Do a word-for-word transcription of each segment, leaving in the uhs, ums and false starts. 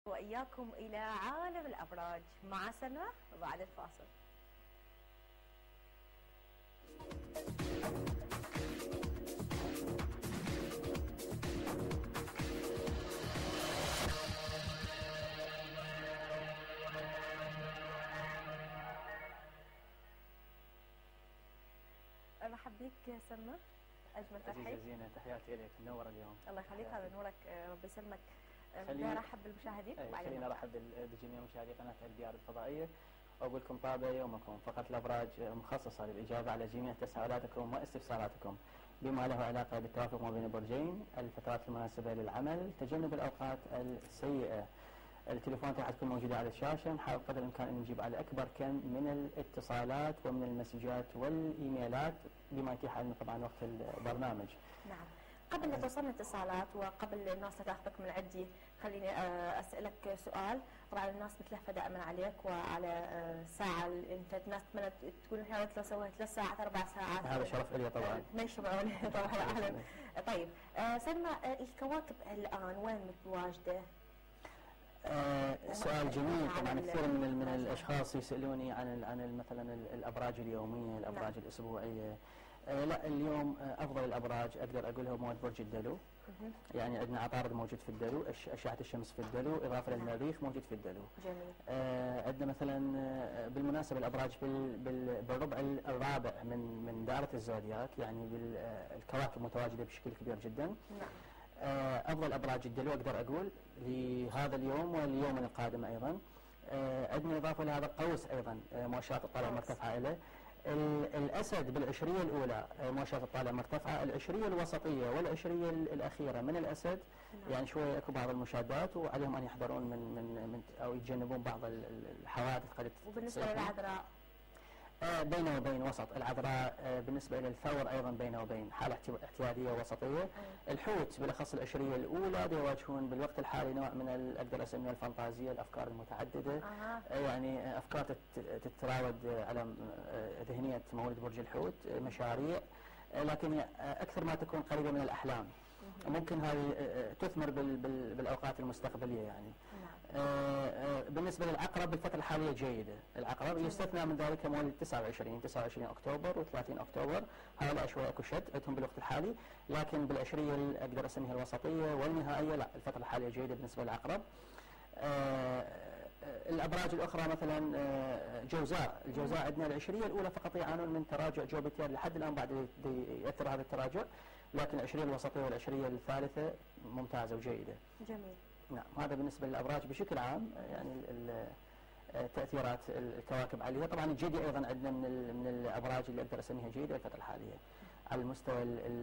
وإياكم إلى عالم الأبراج مع سلمى بعد الفاصل. أرحب بك سلمى، أجمل ترحيب. عزيزة زينة، تحياتي لك، منور اليوم. الله يخليك، هذا نورك، ربي يسلمك. خليني ارحب بالمشاهدين. خليني ارحب بجميع مشاهدي قناه الديار الفضائيه، واقول لكم طابع يومكم. فقط الابراج مخصصه للاجابه على جميع تساؤلاتكم واستفساراتكم بما له علاقه بالتوافق ما بين البرجين، الفترات المناسبه للعمل، تجنب الاوقات السيئه. التليفونات راح تكون موجوده على الشاشه، نحاول قدر الامكان ان نجيب على اكبر كم من الاتصالات ومن المسجات والايميلات بما يتيح لنا طبعا وقت البرنامج. نعم. قبل لا توصلنا اتصالات وقبل الناس تاخذك من عندي، خليني اسالك سؤال. طبعا الناس متلهفه دائما عليك وعلى الساعه اللي انت الناس تتمنى تقول احنا لو سويت ثلاث ساعات اربع ساعات. هذا شرف لي طبعا. ما يشبعون طبعا. اهلا. طيب سلمى، الكواكب الان وين متواجده؟ آه سؤال جميل. طبعا كثير من من الاشخاص يسالوني عن عن مثلا الابراج اليوميه، الابراج نعم. الاسبوعيه. آه لا، اليوم آه افضل الابراج اقدر اقولها مواد برج الدلو. يعني عندنا عطارد موجود في الدلو، اشعه الشمس في الدلو، اضافه نعم. للمريخ موجود في الدلو. جميل. آه عندنا مثلا آه بالمناسبه الابراج بال بال بالربع الرابع من من دائره الزودياك، يعني بالكواكب متواجده بشكل كبير جدا. نعم. أفضل أبراج الدلو أقدر أقول لهذا اليوم واليوم القادم أيضا. عندنا إضافة لهذا قوس أيضا مؤشرات الطالع مرتفعة له. الأسد بالعشرية الأولى مؤشرات الطالع مرتفعة، العشرية الوسطية والعشرية الأخيرة من الأسد يعني شوية أكو بعض المشادات وعليهم أن يحذرون من من من أو يتجنبون بعض الحوادث قد. وبالنسبة للعذراء آه بينه وبين وسط. العذراء آه بالنسبة إلى الثور أيضا بينه وبين حالة اعتيادية وسطية. أي. الحوت بالأخص العشرية الأولى بيواجهون بالوقت الحالي نوع من أقدر أسميها الفانتازية، الأفكار المتعددة. أه. آه يعني أفكار تتراود على ذهنية مولد برج الحوت، مشاريع، آه لكن أكثر ما تكون قريبة من الأحلام. ممكن هذه تثمر بال بال بالأوقات المستقبلية يعني. نعم. آه بالنسبة للعقرب الفترة الحالية جيدة. العقرب يستثنى من ذلك مواليد تسعة وعشرين تسعة وعشرين أكتوبر وثلاثين أكتوبر، هؤلاء شوية اكو شد عندهم بالوقت الحالي، لكن بالعشرية أقدر أسميها الوسطية والنهائية لا، الفترة الحالية جيدة بالنسبة للعقرب. آه الأبراج الأخرى مثلا جوزاء، الجوزاء عندنا العشرية الأولى فقط يعانون من تراجع جوبيتير لحد الآن بعد يأثر هذا التراجع، لكن العشرية الوسطية والعشرية الثالثة ممتازة وجيدة. جميل. نعم، هذا بالنسبة للأبراج بشكل عام، يعني تأثيرات الكواكب عليها. طبعا الجدي أيضا عندنا من من الأبراج اللي أقدر أسميها جيدة الفترة الحالية. على المستوى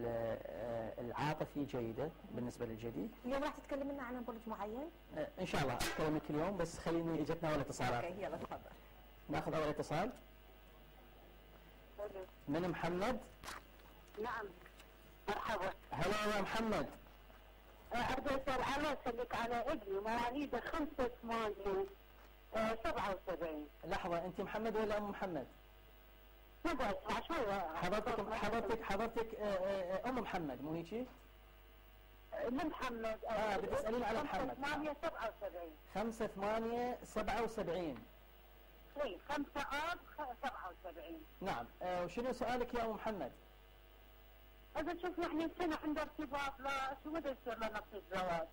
العاطفي جيدة بالنسبة للجدي. اليوم راح تتكلم لنا عن برج معين؟ إن شاء الله أتكلم لك اليوم، بس خليني إجتنا أول اتصالات. أوكي يلا تفضل. ناخذ أول اتصال. من محمد؟ نعم مرحبا. هلا يا محمد. أرجو السلام عليك على ابني مواليد خمسة ثمانية سبعة وسبعين. لحظة، أنت محمد ولا أم محمد؟ نبغى اسمع شوية. حضرتك حضرتك حضرتك أم محمد مو هيجي؟ ام محمد. اه بتسألين على محمد. خمسة ثمانية سبعة وسبعين. خمسة ثمانية سبعة وسبعين. اي خمسة آب سبعة وسبعين. نعم، آه وشنو سؤالك يا أم محمد؟ إذا شوف يعني السنة عند ارتباط، لا شو بده يصير لنا في الزواج؟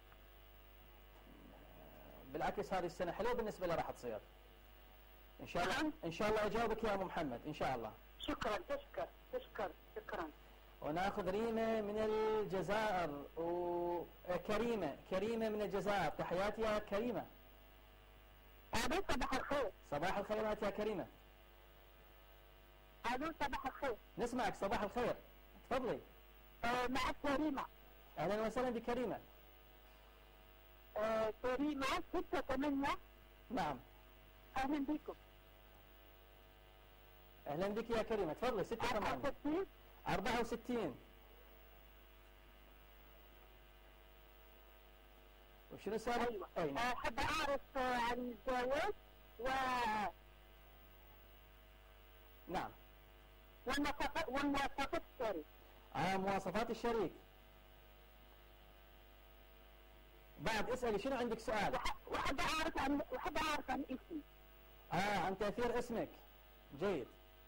بالعكس هذه السنة حلوة بالنسبة لها راح تصير. إن شاء الله إن شاء الله أجاوبك يا أم محمد إن شاء الله. شكرا تشكر تشكر شكرا. وناخذ ريمة من الجزائر، وكريمة كريمة من الجزائر. تحياتي يا كريمة. ألو صباح الخير. صباح الخيرات يا كريمة. ألو صباح الخير. نسمعك. صباح الخير تفضلي. آه معك كريمة. أهلا وسهلا بكريمة. آه كريمة ستة ثمانية. نعم. أهلا بكم. أهلا بك يا كريمة تفضلي. ستة ثمانية. أربعة وستين. وشنو سؤالك؟ أيوة. أيوة. أحب أعرف عن الزواج و نعم. والمواصفات والمواصفات الشريك. آه مواصفات الشريك. بعد اسألي شنو عندك سؤال؟ وأحب عن احب اعرف عن اسمي. اه عن تاثير اسمك. جيد.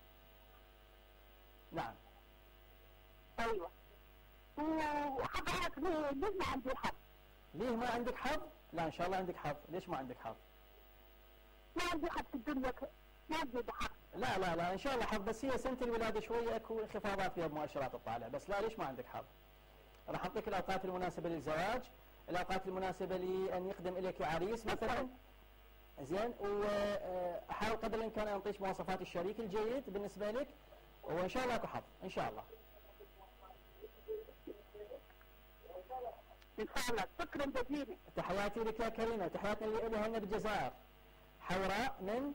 نعم. ايوه. واحب اعرف ليه ليه ما عندي حظ؟ ليه ما عندك حظ؟ لا ان شاء الله عندك حظ، ليش ما عندك حظ؟ ما عندي حظ في الدنيا ك- ما عندي حظ. لا لا لا ان شاء الله حظ، بس هي سنه الولاده شويه اكو انخفاضات فيها بمؤشرات الطالع، بس لا ليش ما عندك حظ؟ راح اعطيك الاوقات المناسبه للزواج، الاوقات المناسبه لان يقدم اليك عريس مثلا. زين، واحاول قدر الامكان ان اعطيك مواصفات الشريك الجيد بالنسبه لك، وان شاء الله اكو حظ ان شاء الله. ان شاء الله. شكرا جزيلا. تحياتي لك يا كريمه، تحياتنا اللي لها هنا بالجزائر. حوراء من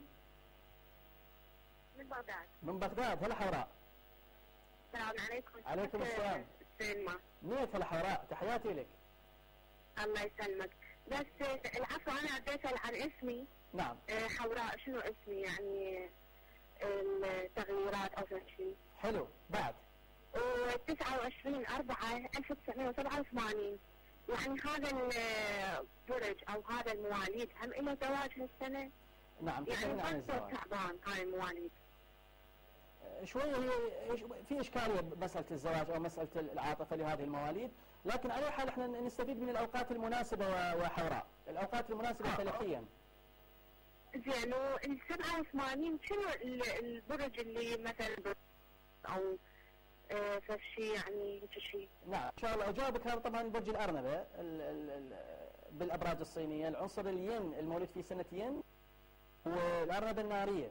من بغداد. من بغداد. هلا حوراء. السلام عليكم. عليكم السلام. سلمى. ميت هلا حوراء، تحياتي لك. الله يسلمك. بس العفو انا بدي اسال عن اسمي. نعم. آه، حوراء شنو اسمي يعني التغييرات او شيء؟ حلو. بعد وتسعة وعشرين أربعة ألف وتسعمائة وسبعة وثمانين، يعني هذا البرج او هذا المواليد هم له زواج هالسنه؟ نعم. يعني تكلمنا عن خمسة الزواج تعبان هاي المواليد. شويه، هي في اشكاليه بمساله الزواج او مساله العاطفه لهذه المواليد، لكن على حال احنا نستفيد من الاوقات المناسبه وحوراء، الاوقات المناسبه فلكيا. زين، وال سبعة وثمانين شنو البرج اللي مثلا او آه فشي يعني شيء؟ نعم ان شاء الله اجاوبك. هذا طبعا برج الارنبه ال ال ال بالابراج الصينيه، العنصر الين المولود في سنه ين، والارنبه الناريه.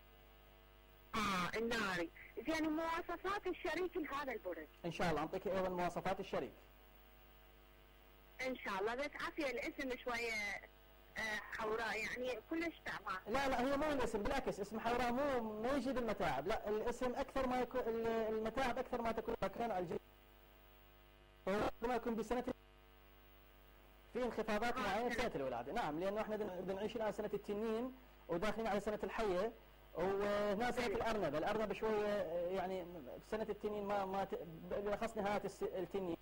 اه الناري. زين، مواصفات الشريك لهذا البرج؟ ان شاء الله اعطيك ايضا مواصفات الشريك. ان شاء الله. بس عافيه الاسم شويه آه حوراء يعني كلش تعبان. لا لا هي مو الاسم، بالعكس اسم حوراء مو ما يجيب المتاعب، لا الاسم اكثر ما يكون المتاعب اكثر ما تكون مكان على الجيد. ما يكون بسنه في انخفاضات آه معينه بسنه الولاده. نعم، لانه احنا بنعيش الان سنه التنين وداخلين على سنه الحيه، وهنا سنه الارنبه، الارنبه شويه يعني سنه التنين ما ما بالاخص نهايه التنين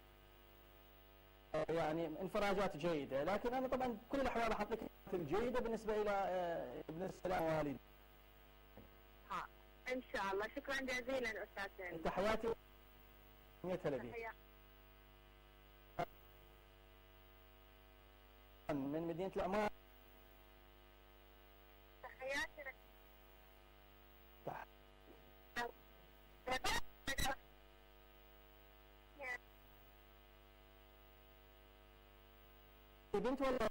يعني انفراجات جيده، لكن انا طبعا بكل الاحوال راح اعطيك الجيده بالنسبه الى بالنسبه لمواليد. ها ان شاء الله. شكرا جزيلا استاذ سامي. تحياتي. مية هلا بيك. من مدينه العمان. تحياتي لك. بنت ولا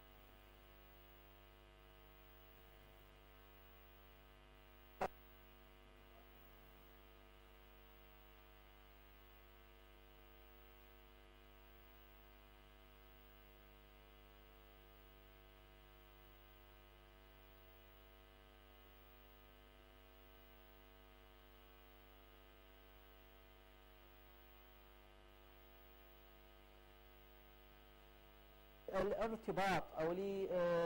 الارتباط او لي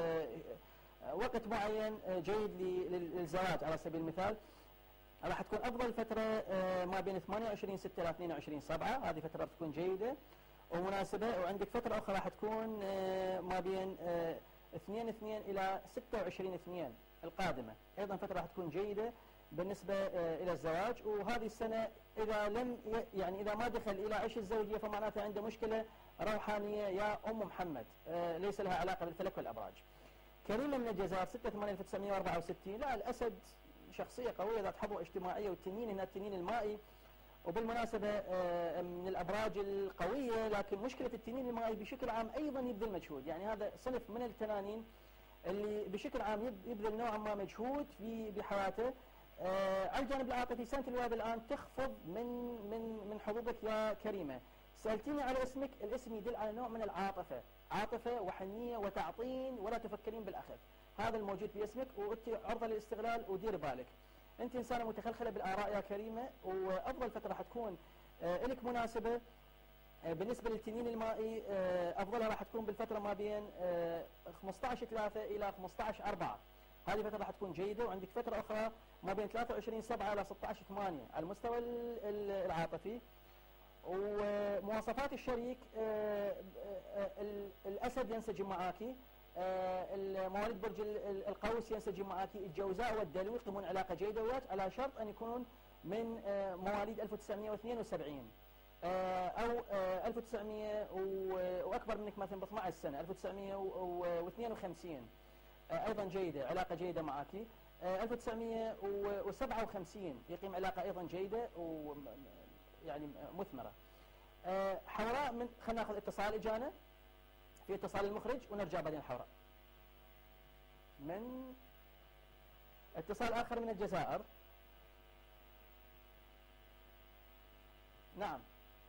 وقت معين جيد للزواج على سبيل المثال، راح تكون افضل فتره ما بين ثمانية وعشرين ستة الى اثنين وعشرين سبعة، هذه فتره بتكون جيده ومناسبه. وعندك فتره اخرى راح تكون ما بين اثنين اثنين الى ستة وعشرين اثنين القادمه، ايضا فتره راح تكون جيده بالنسبه الى الزواج. وهذه السنه اذا لم يعني اذا ما دخل الى عيش الزوجيه فمعناته عنده مشكله روحانيه يا ام محمد، ليس لها علاقه بالفلك والابراج. كريمه من الجزائر ستة ثمانية ألف وتسعمائة وأربعة وستين. لا الاسد شخصيه قويه ذات حظوه اجتماعيه، والتنين هنا التنين المائي، وبالمناسبه من الابراج القويه، لكن مشكله التنين المائي بشكل عام ايضا يبذل مجهود، يعني هذا صنف من التنانين اللي بشكل عام يبذل نوعا ما مجهود في بحياته. آه على الجانب العاطفي سنه الولاده الان تخفض من من من حظوظك يا كريمه. سالتيني على اسمك، الاسم يدل على نوع من العاطفه، عاطفه وحنيه وتعطين ولا تفكرين بالاخذ، هذا الموجود في اسمك، وانت عرضه للاستغلال ودير بالك. انت انسانه متخلخله بالاراء يا كريمه، وافضل فتره راح تكون آه لك مناسبه آه بالنسبه للتنين المائي، آه افضلها راح تكون بالفتره ما بين آه خمسة عشر ثلاثة الى خمسة عشر أربعة، هذه فتره راح تكون جيده. وعندك فتره اخرى ما بين ثلاثة وعشرين سبعة الى ستة عشر ثمانية على المستوى العاطفي. ومواصفات الشريك، الاسد ينسجم معاكي، آه، مواليد برج ال- ال- القوس ينسجم معك الجوزاء والدلو يقيمون علاقة جيدة وياك على شرط أن يكونون من آه، مواليد ألف وتسعمئة واثنين وسبعين آه، أو آه، ألف وتسعمئة و- وأكبر منك مثلا ب اثني عشر سنة ألف وتسعمئة واثنين وخمسين آه، أيضا جيدة علاقة جيدة معك آه، ألف وتسعمئة وسبعة وخمسين يقيم علاقة أيضا جيدة و يعني مثمرة. آه، حوراء من خلينا ناخذ اتصال إجانا في اتصال المخرج ونرجع بعدين حوراء. من اتصال آخر من الجزائر. نعم.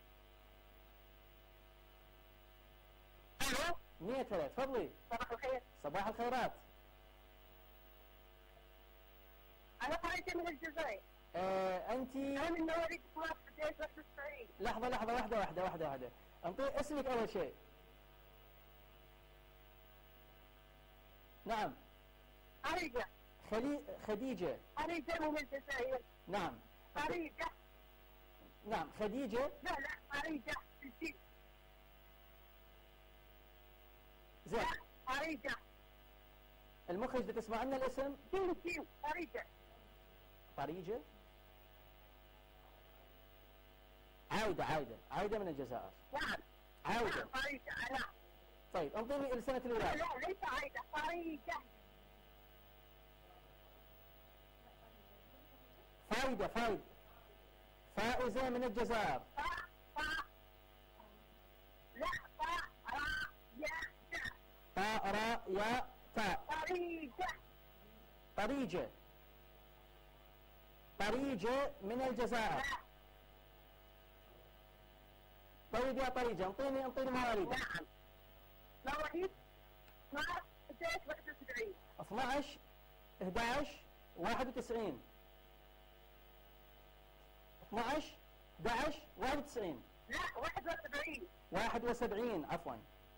الو مية ثلاث تفضلي. صباح الخير. صباح الخيرات. انا قريتي من الجزائر. آه أنت انا من مواليد واحد وعشرين واحد وتسعين. لحظة لحظة واحدة واحدة واحدة واحدة انطي اسمك أول شيء. نعم. خريجة. خلي خديجة. خريجة من الجزائر. نعم. خريجة. نعم خديجة. لا لا خريجة بالجيم. زين. لا خريجة. المخرج بدك تسمع لنا الاسم؟ جيم جيم خريجة. طريجة. عايدة عايدة عايدة من الجزائر. نعم. عايدة. نعم خريجة أنا. طيب انطيني سنة لا الولادة. لا ليس عايدة خريجة. فايدة فايدة فائزة من الجزائر. فا فا لا فا را يا تا. طاء راء ياء تاء. خريجة. طريجة. طريجة من الجزائر. لا. طيب يا طريجة انطيني انطيني مواليدك. نعم. مواليد اثنا عشر واحد وتسعين. اثني عشر أحد عشر واحد وتسعين. اثني عشر أحد عشر واحد وتسعين. لا واحد وسبعين. واحد وسبعين عفوا.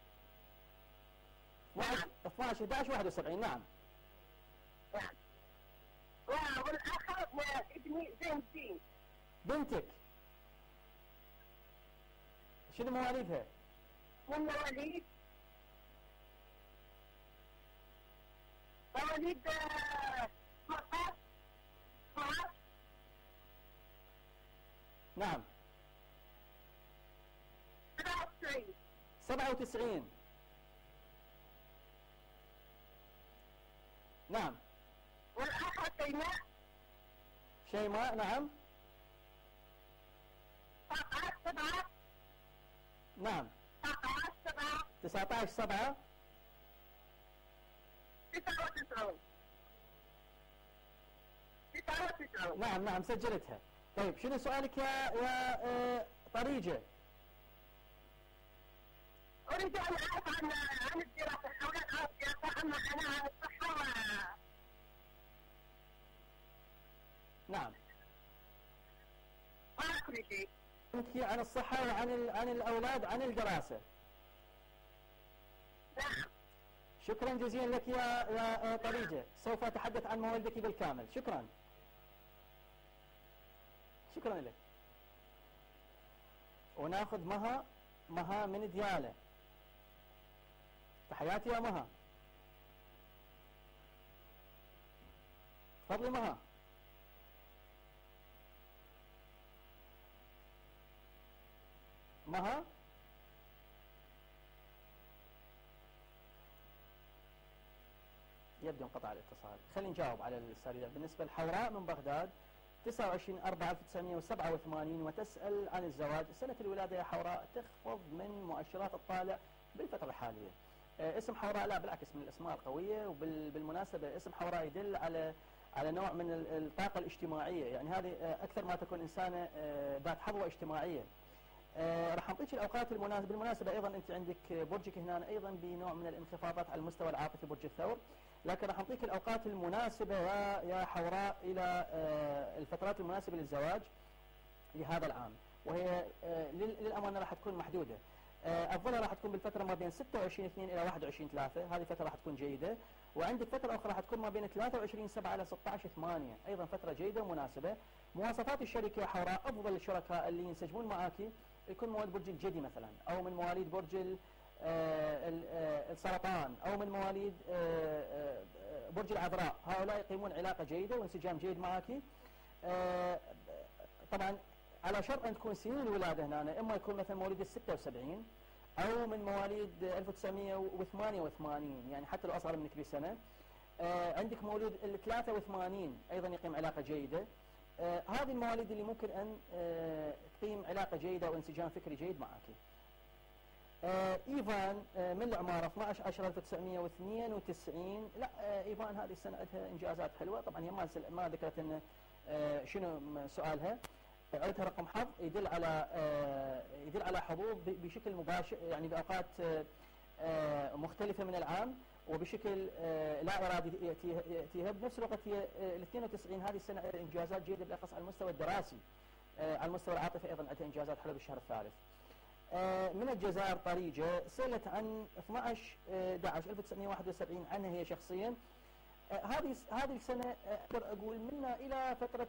نعم. اثني عشر أحد عشر واحد وسبعين. نعم. نعم. والآخر ابني زين الدين. بنتك شنو مواليدها؟ من مواليد مواليد ثمانية عشر اثنا عشر نعم. سبعة وتسعين. سبعة وتسعين. نعم. والآخر شيماء. شيماء. نعم. تسعة عشر سبعة. نعم. تسعة عشر سبعة. تسعة عشر سبعة. تسعة وتسعون. تسعة وتسعون. نعم نعم سجلتها. طيب شنو سؤالك يا يا آه طريجة؟ أريد أن أعرف عن عن الدراسة، الأولاد عن الدراسة، أما أنا عن الصحة و نعم. وعن كل شيء. انت عن الصحة وعن ال... عن الأولاد عن الدراسة. نعم. شكرا جزيلا لك يا يا آه طريجة، سوف أتحدث عن موالدك بالكامل. شكرا. شكرا لك. وناخذ مها. مها من ديالة. تحياتي يا مها. تفضلي مها. مها. يبدو انقطع الاتصال. خلينا نجاوب على السريع. بالنسبة لحوراء من بغداد تسعة وعشرين أربعة ألف وتسعمئة وسبعة وثمانين وتسأل عن الزواج. سنة الولادة يا حوراء تخفض من مؤشرات الطالع بالفترة الحالية. آه اسم حوراء لا بالعكس من الأسماء القوية، وبالمناسبة اسم حوراء يدل على على نوع من الطاقة الاجتماعية، يعني هذه آه أكثر ما تكون إنسانة آه ذات حظوة اجتماعية. آه راح نعطيك الأوقات المناسبة. بالمناسبة أيضا أنت عندك برجك هنا أيضا بنوع من الانخفاضات على المستوى العاطفي برج الثور، لكن راح نعطيك الأوقات المناسبة يا يا حوراء إلى آه الفترات المناسبة للزواج لهذا العام، وهي آه للأمانة راح تكون محدودة. آه أفضلها راح تكون بالفترة ما بين ستة وعشرين اثنين إلى واحد وعشرين ثلاثة، هذه فترة راح تكون جيدة. وعندك فترة أخرى راح تكون ما بين ثلاثة وعشرين سبعة إلى ستة عشر ثمانية، أيضا فترة جيدة ومناسبة. مواصفات الشركة يا حوراء أفضل الشركاء اللي ينسجمون معاكي يكون مواليد برج الجدي مثلا، أو من مواليد برج السرطان أو من مواليد برج العذراء، هؤلاء يقيمون علاقة جيدة وانسجام جيد معك. طبعا على شرط أن تكون سنين الولادة هنا، إما يكون مثلا مواليد الستة وسبعين أو من مواليد ألف وتسعمئة وثمانية وثمانين، يعني حتى لو أصغر منك بسنة. عندك مولود ال ثلاثة وثمانين أيضا يقيم علاقة جيدة. هذه المواليد اللي ممكن أن تقيم علاقة جيدة وانسجام فكري جيد معك. إيفان من العمارة اثني عشر عشرة ألف وتسعمئة واثنين وتسعين. لا إيفان هذه السنة عندها إنجازات حلوة. طبعا هي ما ما ذكرت إن شنو سؤالها. عندها رقم حظ يدل على يدل على حظوظ بشكل مباشر، يعني بأوقات مختلفة من العام وبشكل لا إرادي يأتيها. بنفس الوقت هي ال اثنين وتسعين هذه السنة إنجازات جيدة بالأخص على المستوى الدراسي. على المستوى العاطفي أيضا عندها إنجازات حلوة بالشهر الثالث. من الجزائر طريجة سألت عن اثني عشر أحد عشر ألف وتسعمئة وواحد وسبعين عنها هي شخصيا. هذه هذه السنة أقدر أقول منا إلى فترة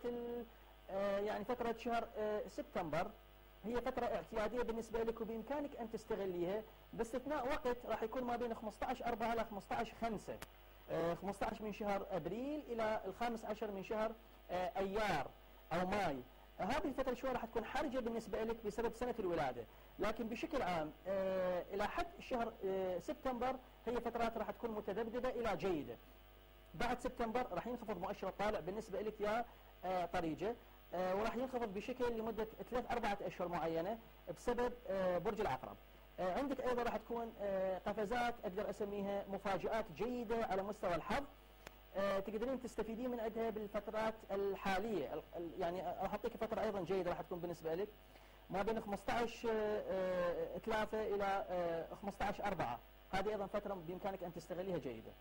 يعني فترة شهر سبتمبر هي فترة اعتيادية بالنسبة لك وبإمكانك أن تستغليها، باستثناء وقت راح يكون ما بين خمسة عشر أربعة إلى خمسة عشر خمسة، خمسة عشر من شهر أبريل إلى الخامس عشر من شهر أيار أو ماي. هذه الفترة شوي راح تكون حرجة بالنسبة لك بسبب سنة الولادة، لكن بشكل عام إلى حد شهر سبتمبر هي فترات راح تكون متذبذبة إلى جيدة. بعد سبتمبر راح ينخفض مؤشر الطالع بالنسبة لك يا طريجة، وراح ينخفض بشكل لمدة ثلاث أربعة أشهر معينة بسبب برج العقرب. عندك أيضا راح تكون قفزات أقدر أسميها مفاجآت جيدة على مستوى الحظ، تقدرين تستفيدين من عندها بالفترات الحالية. يعني راح أعطيك فترة أيضا جيدة راح تكون بالنسبة لك ما بين خمسة عشر ثلاثة إلى خمسة عشر أربعة. هذه أيضا فترة بإمكانك أن تستغليها جيدة.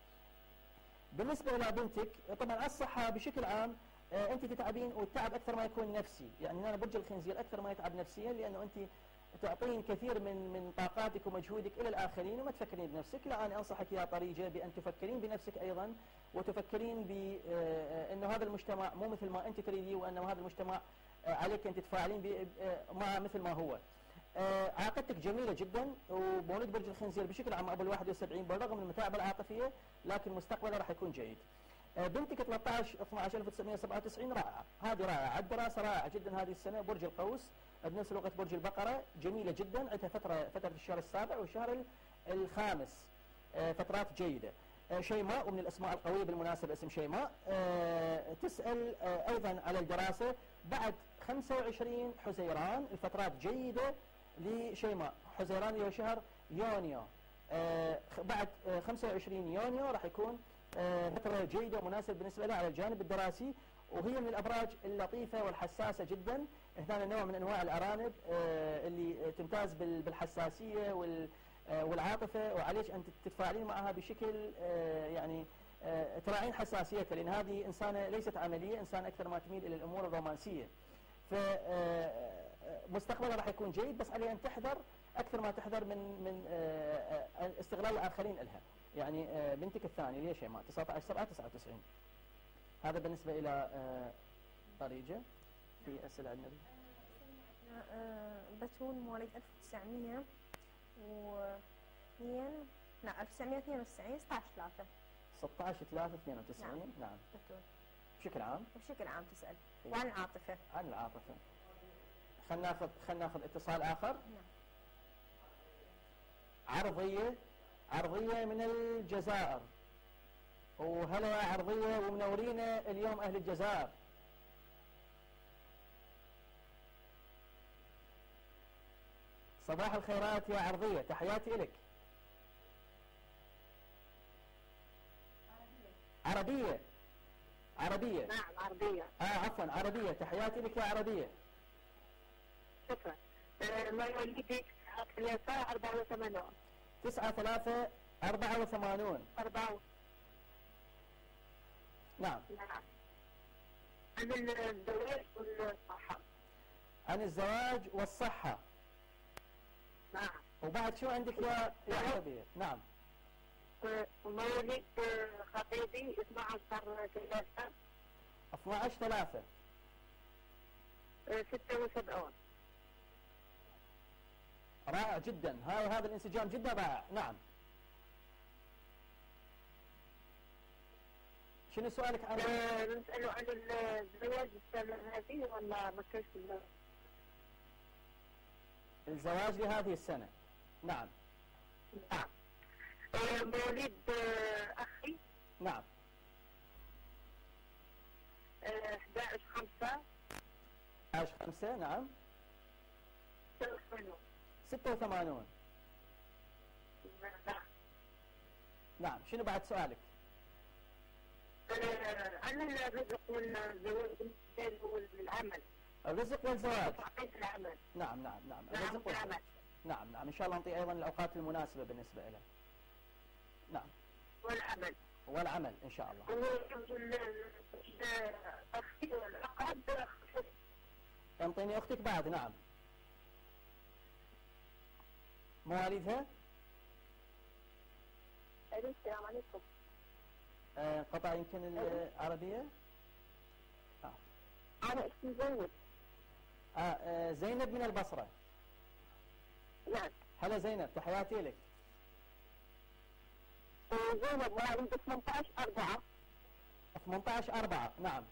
بالنسبة إلى بنتك طبعا على الصحة بشكل عام أنت تتعبين والتعب أكثر ما يكون نفسي، يعني أنا برج الخنزير أكثر ما يتعب نفسيا لأنه أنت تعطين كثير من من طاقاتك ومجهودك إلى الآخرين وما تفكرين بنفسك. لا أنا أنصحك يا طريجة بأن تفكرين بنفسك أيضا وتفكرين بأنه هذا المجتمع مو مثل ما أنت تريديه، وأنه هذا المجتمع عليك أن تتفاعلين معه مثل ما هو. علاقتك جميلة جدا، ومولود برج الخنزير بشكل عام أبو الواحد وسبعين بالرغم من المتاعب العاطفية لكن مستقبله راح يكون جيد. بنتك ثلاثة عشر اثني عشر ألف وتسعمئة وسبعة وتسعين رائعة، هذه رائعة. الدراسة رائعة جدا هذه السنة. برج القوس بنفس الوقت برج البقرة جميلة جدا، عندها فترة فترة الشهر السابع والشهر الخامس فترات جيدة. شيماء ومن الأسماء القوية بالمناسبة اسم شيماء تسأل أيضا على الدراسة بعد خمسة وعشرين حزيران الفترات جيدة لشيماء. حزيران هي شهر يونيو، بعد خمسة وعشرين يونيو راح يكون فترة جيدة ومناسبة بالنسبة لها على الجانب الدراسي، وهي من الأبراج اللطيفة والحساسة جدا. هنا نوع من أنواع الأرانب اللي تمتاز بالحساسية والعاطفة، وعليك أن تتفاعلين معها بشكل يعني تراعين حساسيتها، لأن هذه إنسانة ليست عملية، إنسان أكثر ما تميل إلى الأمور الرومانسية. فمستقبلها راح يكون جيد، بس عليها أن تحذر أكثر ما تحذر من من استغلال الآخرين لها. يعني بنتك الثانية اللي هي شيماء تسعة عشر سبعة تسعة وتسعين. هذا بالنسبة إلى طريجة. في أسئلة عندنا؟ بتون مواليد ألف وتسعمئة واثنين لا ألف وتسعمئة واثنين وتسعين ستة عشر ثلاثة ستة عشر ثلاثة اثنين وتسعين. نعم, نعم. بتون بشكل عام بشكل عام تسأل وعن العاطفة. عن العاطفة. خلنا ناخذ خلنا ناخذ اتصال آخر. نعم. عرضية عرضية من الجزائر. وهلا يا عرضية ومنورينا اليوم أهل الجزائر. صباح الخيرات يا عرضية، تحياتي لك. عربية عربية نعم عربية. اه عفوا عربية، تحياتي لك يا عربية. شكرا. مواليدك ثلاثة أربعة وثمانون. تسعة ثلاثة أربعة وثمانون. أربعة. نعم. نعم. عن الزواج والصحة. عن الزواج والصحة. نعم. وبعد شو عندك يا يا عربية؟ نعم. مواليد خطيبي اثني عشر ثلاثة. اثني عشر ثلاثة. ستة وسبعون. رائع جدا، هاي هذا الانسجام جدا رائع. نعم. شنو سؤالك عن نسأله عن الزواج السنة هذه ولا ما كانش الزواج لهذه السنة؟ نعم. نعم. مواليد أخي. نعم. أحد عشر خمسة. أحد عشر خمسة. نعم. ستة وثمانين. ستة وثمانين. نعم. نعم. شنو بعد سؤالك؟ عن الرزق والزواج والعمل. الرزق والزواج. العمل. نعم نعم نعم. الرزق والعمل. نعم نعم. إن شاء الله نعطي أيضا الأوقات المناسبة بالنسبة له. نعم. والعمل. والعمل إن شاء الله. أختي والأقرب. انطيني أختك بعد. نعم. مواليدها؟ السلام عليكم. آه قطع يمكن العربية؟ آه. أنا اسمي زينب. آه, آه زينب من البصرة. نعم. هلا زينب، تحياتي لك. زينب مواليد ثمانية عشر أربعة. ثمانية عشر أربعة. نعم.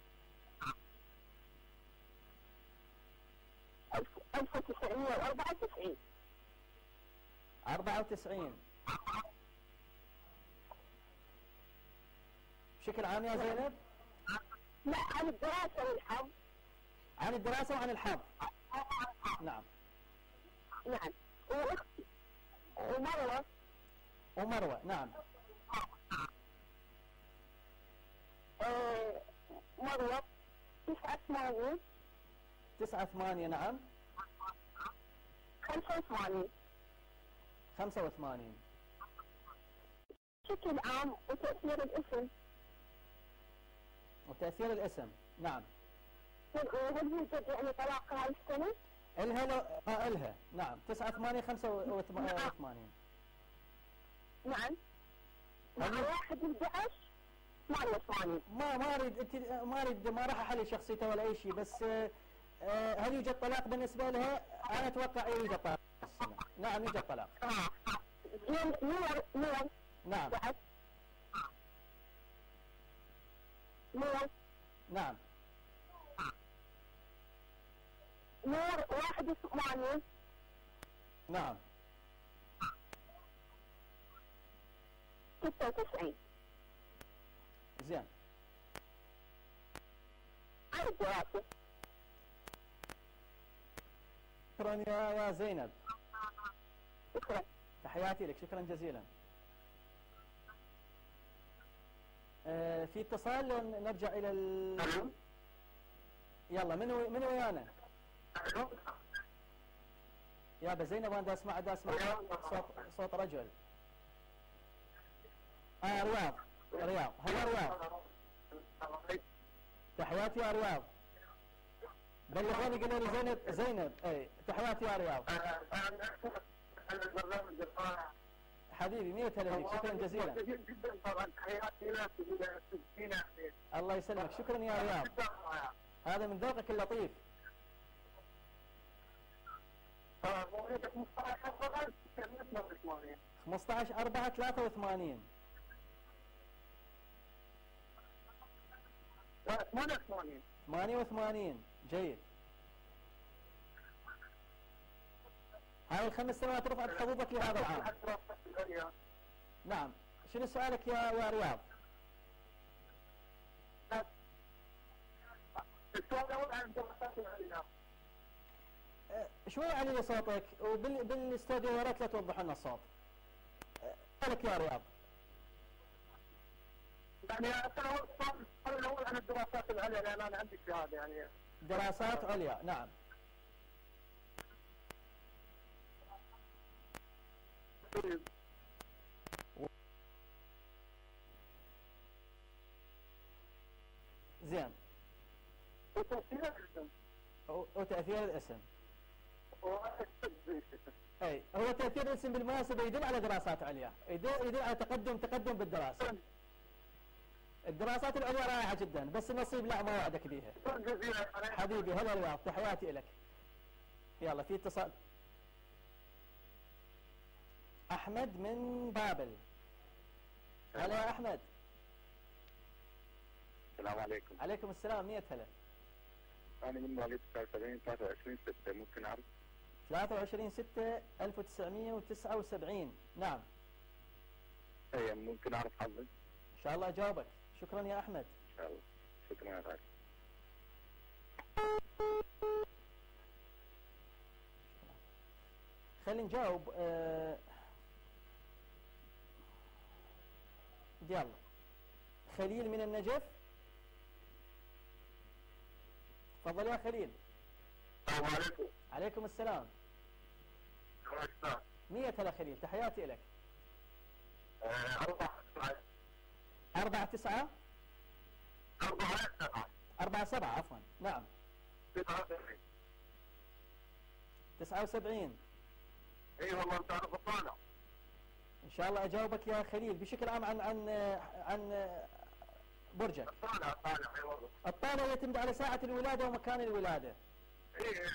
ألف وتسعمائة وأربعة وتسعين. أربعة وتسعين. بشكل عام يا زينب؟ لا، عن الدراسة والحظ. عن الدراسة وعن الحظ. نعم. نعم. وأختي ومروة. ومروة. نعم. آه مروة تسعة ثمانية. تسعة ثمانية. نعم. خمسة وثمانين. خمسة وثمانين. بشكل عام وتأثير الاسم. وتأثير الاسم. نعم. هل يوجد يعني طلاق هاي السنة؟ إلها لو... آه إلها. نعم. تسعة ثمانية خمسة وثمانين. نعم. مع واحد أحد عشر ثمانية وثمانين. ما ما أريد أنت ما أريد ما راح أحلل شخصيته ولا أي شيء، بس آه آه هل يوجد طلاق بالنسبة لها؟ أنا أتوقع يوجد طلاق. نعم يوجد طلاق. آه. نور نور. نعم. بعد. نور. نعم. نور واحد وثمانين. نعم. ستة وتسعين. زين. عن الدراسة. شكرا يا يا زينب. شكرا. تحياتي لك، شكرا جزيلا. آه في اتصال لو نرجع الى ال... يلا من من ويانا؟ يا زينب انا دا اسمع دا اسمع صوت صوت رجل. اه رياض رياض هلا رياض. تحياتي يا رياض. بلغوني قالوا لي زينب زينب اي تحياتي يا رياض. حبيبي مية هلا بك، شكرا جزيلا. جدا طبعا تحياتي لك. الله يسلمك، شكرا يا رياض. هذا من ذوقك اللطيف. خمسة عشر أربعة ثلاثة وثمانين. ثمانية وثمانين. جيد. هاي الخمس سنوات رفعت حظوظك لهذا العام. نعم. شنو سؤالك يا يا رياض؟ السؤال الأول عن الدراسات العليا. شوي علي صوتك، وبالاستوديو يا ريت لا توضح لنا الصوت. سؤالك يا رياض. يعني السؤال الأول عن الدراسات العليا، لأن أنا عندي شهادة يعني. دراسات عليا. نعم. زين. وتأثير الاسم. وتأثير الاسم. اي هو تأثير الاسم بالمناسبة يدل على دراسات عليا، يدل, يدل على تقدم تقدم بالدراسة. الدراسات العليا رائعة جدا، بس النصيب لا ما وعدك بيها. حبيبي هلا رياض، تحياتي لك. يلا في اتصال. أحمد من بابل. هلا يا أحمد. السلام عليكم. عليكم السلام. مية هلا. أنا من مواليد تسعة وسبعين ثلاثة وعشرين ستة، ممكن أعرف؟ ثلاثة وعشرين ستة ألف وتسعمية وتسعة وسبعين. نعم. أي ممكن أعرف حظي؟ إن شاء الله أجاوبك. شكرا يا أحمد. إن شاء الله. شكرا يا غالي. خلينا نجاوب. آه يلا. خليل من النجف. تفضل يا خليل. السلام عليكم. عليكم السلام. كيف مية هلا خليل، تحياتي لك. أربعة تسعة. أربعة تسعة. أربعة سبعة. أربعة سبعة عفوا. نعم. تسعة وسبعين. تسعة وسبعين. اي والله انت عارف الطالع. ان شاء الله اجاوبك يا خليل بشكل عام عن عن عن برجك. الطالع الطالع اي والله. الطالع يعتمد على ساعة الولادة ومكان الولادة. اي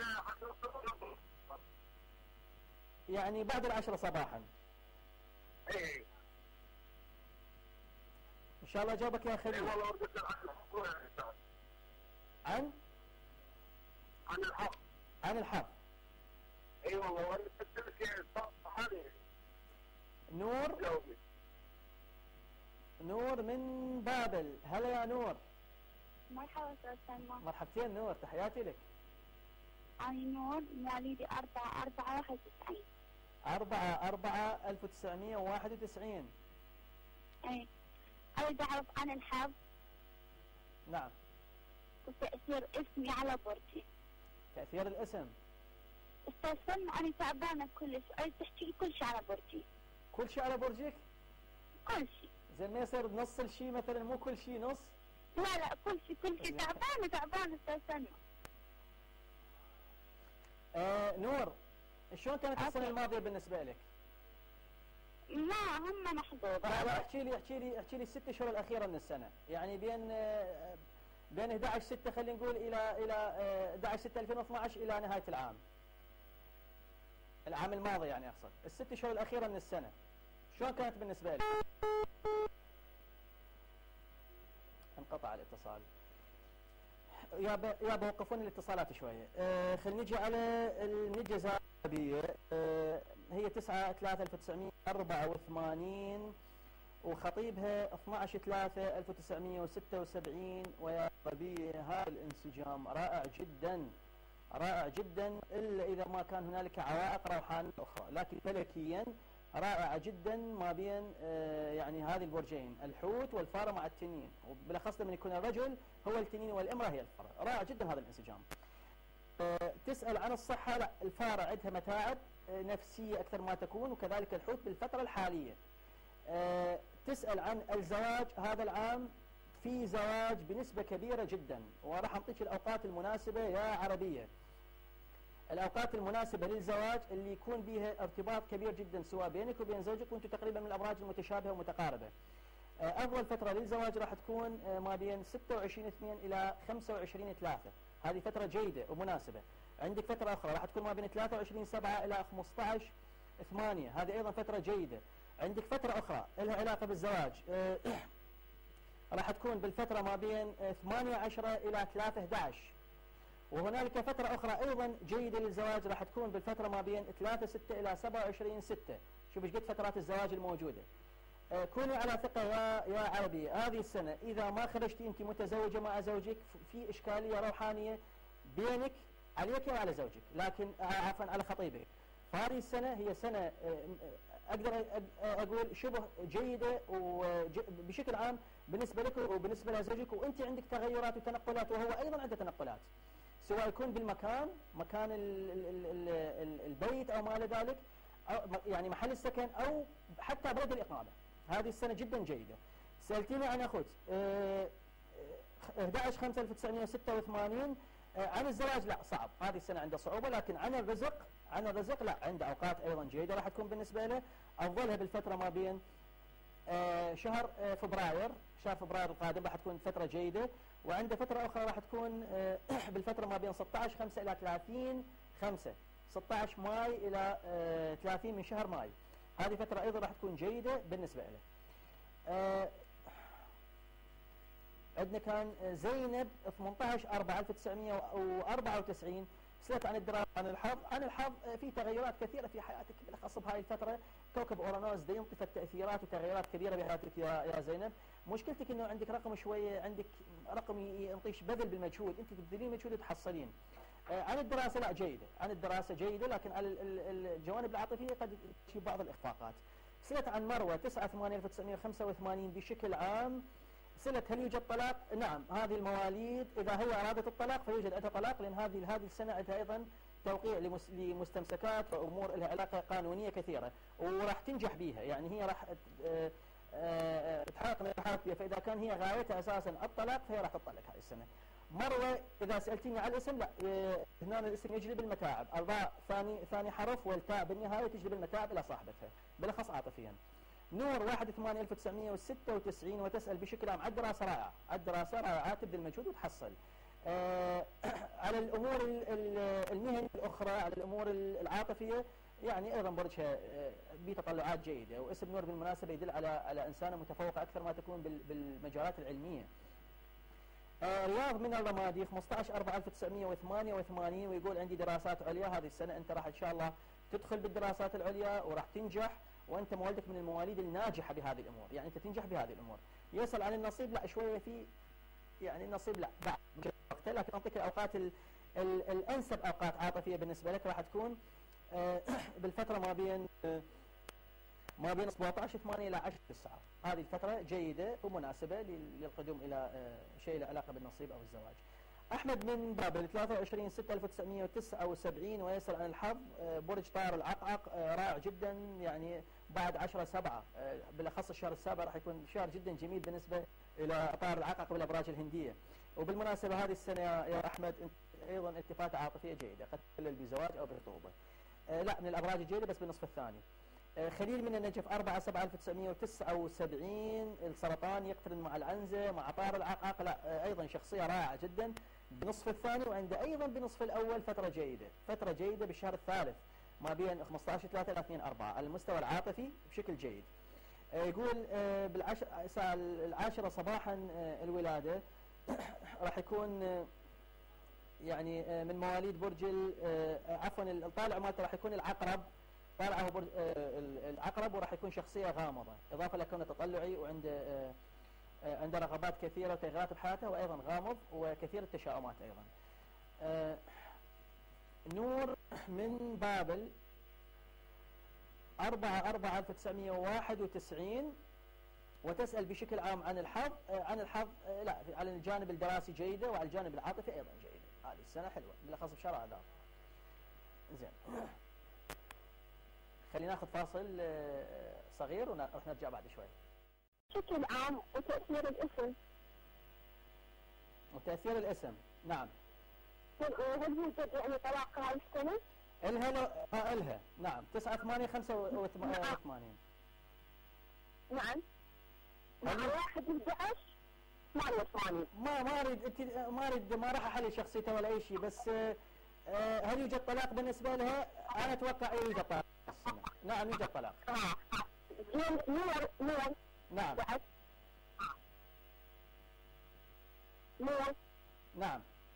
يعني بعد العشرة صباحا. اي ان شاء الله اجاوبك يا خليل. اي والله ورقة العشرة. عن عن الحظ. عن الحظ. اي والله وانا لك هذه. نور. جاوبني. نور من بابل. هلا يا نور. مرحبا أستاذ سلمى. مرحبتين نور، تحياتي لك. أنا نور مواليد أربعة أربعة واحد وتسعين. أربعة أربعة ألف وتسعمية وواحد وتسعين. إيه. أريد أعرف عن الحظ. نعم. وتأثير اسمي على برجي. تأثير الاسم. أستاذ سلمى أنا تعبانة كلش، أريد تحكي لي كل شيء على برجي. كل شيء على برجك؟ كل شيء. زين ما يصير نص الشيء مثلا، مو كل شيء نص؟ لا لا كل شيء كل شيء، تعبانة تعبانة أستاذ سلمى. آه نور، شلون كانت السنة الماضية بالنسبة لك؟ لا هم محظوظة. لا احكي لي احكي لي احكي لي الست شهور الأخيرة من السنة، يعني بين آه بين أحد عشر ستة خلينا نقول إلى إلى آه أحد عشر ستة ألفين واثناشر إلى نهاية العام. العام الماضي يعني أقصد، الست شهور الأخيرة من السنة. شلون كانت بالنسبة لك؟ انقطع الاتصال. يا يا بوقفون الاتصالات شوية. آه خلينا نجي على المجازات العربية. آه هي تسعة ثلاثة ألف وتسعمية وأربعة وثمانين وخطيبها اثناشر ثلاثة ألف وتسعمية وستة وسبعين. ويا ربي هذا الانسجام رائع جدا رائع جدا، إلا إذا ما كان هنالك عوائق روحانية أخرى، لكن فلكيا رائعة جدا ما بين آه يعني هذه البرجين، الحوت والفارة مع التنين، وبالأخص لما يكون الرجل هو التنين والإمرأة هي الفارة. رائع جدا هذا الانسجام. آه تسأل عن الصحة. لا، الفارة عندها متاعب آه نفسية أكثر ما تكون، وكذلك الحوت بالفترة الحالية. آه تسأل عن الزواج. هذا العام في زواج بنسبة كبيرة جدا، وراح أعطيك الأوقات المناسبة يا عربية. الأوقات المناسبة للزواج اللي يكون بها ارتباط كبير جدا سواء بينك وبين زوجك وانتم تقريبا من الأبراج المتشابهة ومتقاربة. أفضل فترة للزواج راح تكون ما بين ستة وعشرين اثنين إلى خمسة وعشرين ثلاثة. هذه فترة جيدة ومناسبة. عندك فترة أخرى راح تكون ما بين ثلاثة وعشرين سبعة إلى خمسة عشر ثمانية، هذه أيضا فترة جيدة. عندك فترة أخرى لها علاقة بالزواج راح تكون بالفترة ما بين ثمانية عشر إلى ثلاثة أحد عشر. وهنالك فترة أخرى أيضا جيدة للزواج راح تكون بالفترة ما بين ثلاثة ستة إلى سبعة وعشرين ستة. شوف ايش قد فترات الزواج الموجودة. آه كوني على ثقة يا يا عربي. هذه السنة إذا ما خرجتي أنت متزوجة مع زوجك في إشكالية روحانية بينك عليك وعلى زوجك، لكن آه عفوا على خطيبك. فهذه السنة هي سنة آه أقدر أقول شبه جيدة وبشكل عام بالنسبة لك وبالنسبة لزوجك، وأنت عندك تغيرات وتنقلات وهو أيضا عنده تنقلات، سواء يكون بالمكان، مكان ال ال ال ال البيت أو ما إلى ذلك، أو يعني محل السكن أو حتى بلد الإقامة. هذه السنة جدا جيدة. سألتيني عن أخوت أحد عشر خمسة ألف وتسعمية وستة وثمانين. عن الزواج لا صعب، هذه السنة عنده صعوبة، لكن عن الرزق عن الرزق لا، عنده أوقات أيضا جيدة راح تكون بالنسبة له. أفضلها بالفترة ما بين شهر فبراير، شهر فبراير القادم راح تكون فترة جيدة. وعنده فترة أخرى راح تكون بالفترة ما بين ستة عشر خمسة إلى ثلاثين خمسة، ستة عشر ماي إلى ثلاثين من شهر ماي. هذه فترة أيضا راح تكون جيدة بالنسبة له. آه عندنا كان زينب ثمانية عشر أربعة ألف وتسعمئة وأربعة وتسعين، سألت عن الدراسة عن الحظ. عن الحظ في تغيرات كثيرة في حياتك بالأخص بهاي الفترة، كوكب أورانوس دا ينطي تأثيرات وتغيرات كبيرة بحياتك يا يا زينب. مشكلتك إنه عندك رقم شوية، عندك رقم ينطيش بذل بالمجهود، أنت تبذلين مجهود وتحصلين. آه عن الدراسة لا جيدة، عن الدراسة جيدة، لكن على الجوانب العاطفية قد تجيب بعض الإخفاقات. سألت عن مروة تسعة ثمانية ألف وتسعمئة وخمسة وثمانين بشكل عام، سألت هل يوجد طلاق؟ نعم، هذه المواليد إذا هي أرادت الطلاق فيوجد عندها طلاق، لأن هذه هذه السنة عندها أيضا توقيع لمستمسكات وأمور لها علاقة قانونية كثيرة، وراح تنجح بها، يعني هي راح تحقق نجاحات بها، فإذا كان هي غايتها أساسا الطلاق فهي راح تطلق هذه السنة. مروة إذا سألتيني على الاسم، لا، هنا الاسم يجلب المتاعب، الراء ثاني ثاني حرف والتاء بالنهاية تجلب المتاعب إلى صاحبتها، بالأخص عاطفيا. نور واحد ثمانية ألف وتسعمئة وستة وتسعين وتسأل بشكل عام على الدراسة رائعة، على الدراسة رائعة، تبذل مجهود وتحصل. آه على الأمور المهنية الأخرى، على الأمور العاطفية يعني أيضا برجها آه بتطلعات جيدة، واسم نور بالمناسبة يدل على على إنسانة متفوقة أكثر ما تكون بالمجالات العلمية. آه رياض من الرمادي خمسة عشر أربعة ألف وتسعمئة وثمانية وثمانين ويقول عندي دراسات عليا هذه السنة، أنت راح إن شاء الله تدخل بالدراسات العليا وراح تنجح، وأنت موالدك من المواليد الناجحة بهذه الأمور، يعني أنت تنجح بهذه الأمور. يسأل عن النصيب، لا شوية في يعني النصيب لا بعد وقته، لكن أعطيك الأوقات ال ال الأنسب أوقات عاطفية بالنسبة لك راح تكون آه بالفترة ما بين آه ما بين سبعة عشر ثمانية إلى عشرة تسعة، هذه الفترة جيدة ومناسبة للقدوم إلى آه شيء له علاقة بالنصيب أو الزواج. أحمد من بابل ثلاثة وعشرين ستة ألف وتسعمئة وتسعة وسبعين ويسأل عن الحظ، برج طائر العقعق، رائع جدا، يعني بعد عشرة سبعة بالأخص الشهر السابع راح يكون شهر جدا جميل بالنسبة إلى طائر العقعق والأبراج الهندية. وبالمناسبة هذه السنة يا أحمد أيضا التفاتة عاطفية جيدة، قد تخلل بزواج أو بخطوبة. لا من الأبراج الجيدة بس بالنصف الثاني. خليل من النجف أربعة سبعة ألف وتسعمئة وتسعة وسبعين، السرطان يقترن مع العنزة مع طائر العقعق، لا أيضا شخصية رائعة جدا بنصف الثاني، وعنده أيضا بنصف الأول فترة جيدة، فترة جيدة بالشهر الثالث ما بين خمسة عشر ثلاثة إلى اثنين أربعة على المستوى العاطفي بشكل جيد. يقول بالعشر الساعة العاشرة صباحا الولادة راح يكون يعني من مواليد برج عفوا الطالع مالته راح يكون العقرب، طالعه برج العقرب، وراح يكون شخصية غامضة، إضافة لكونه تطلعي وعنده عنده رغبات كثيرة وتغيرات بحياته، وأيضا غامض وكثير التشاؤمات أيضا. آه نور من بابل أربعة أربعة ألف وتسعمئة وواحد وتسعين وتسأل بشكل عام عن الحظ. آه عن الحظ آه لا على الجانب الدراسي جيدة، وعلى الجانب العاطفي أيضا جيدة، هذه السنة حلوة بالأخص بشهر آذار. زين خلينا ناخذ فاصل آه صغير ونروح نرجع بعد شوي. بشكل عام وتأثير الاسم. وتأثير الاسم، نعم. هل يوجد يعني طلاق هاي السنة؟ إلها لو... آه إلها، نعم، تسعة ثمانية خمسة وثمانين. نعم. مع واحد أحد عشر ثمانية وثمانين. ما ما أريد أنت ما أريد ما راح أحلل شخصيته ولا أي شيء، بس آه هل يوجد طلاق بالنسبة لها؟ أنا أتوقع يوجد طلاق. نعم يوجد طلاق. نور نور. نعم. بعد. نور. نعم.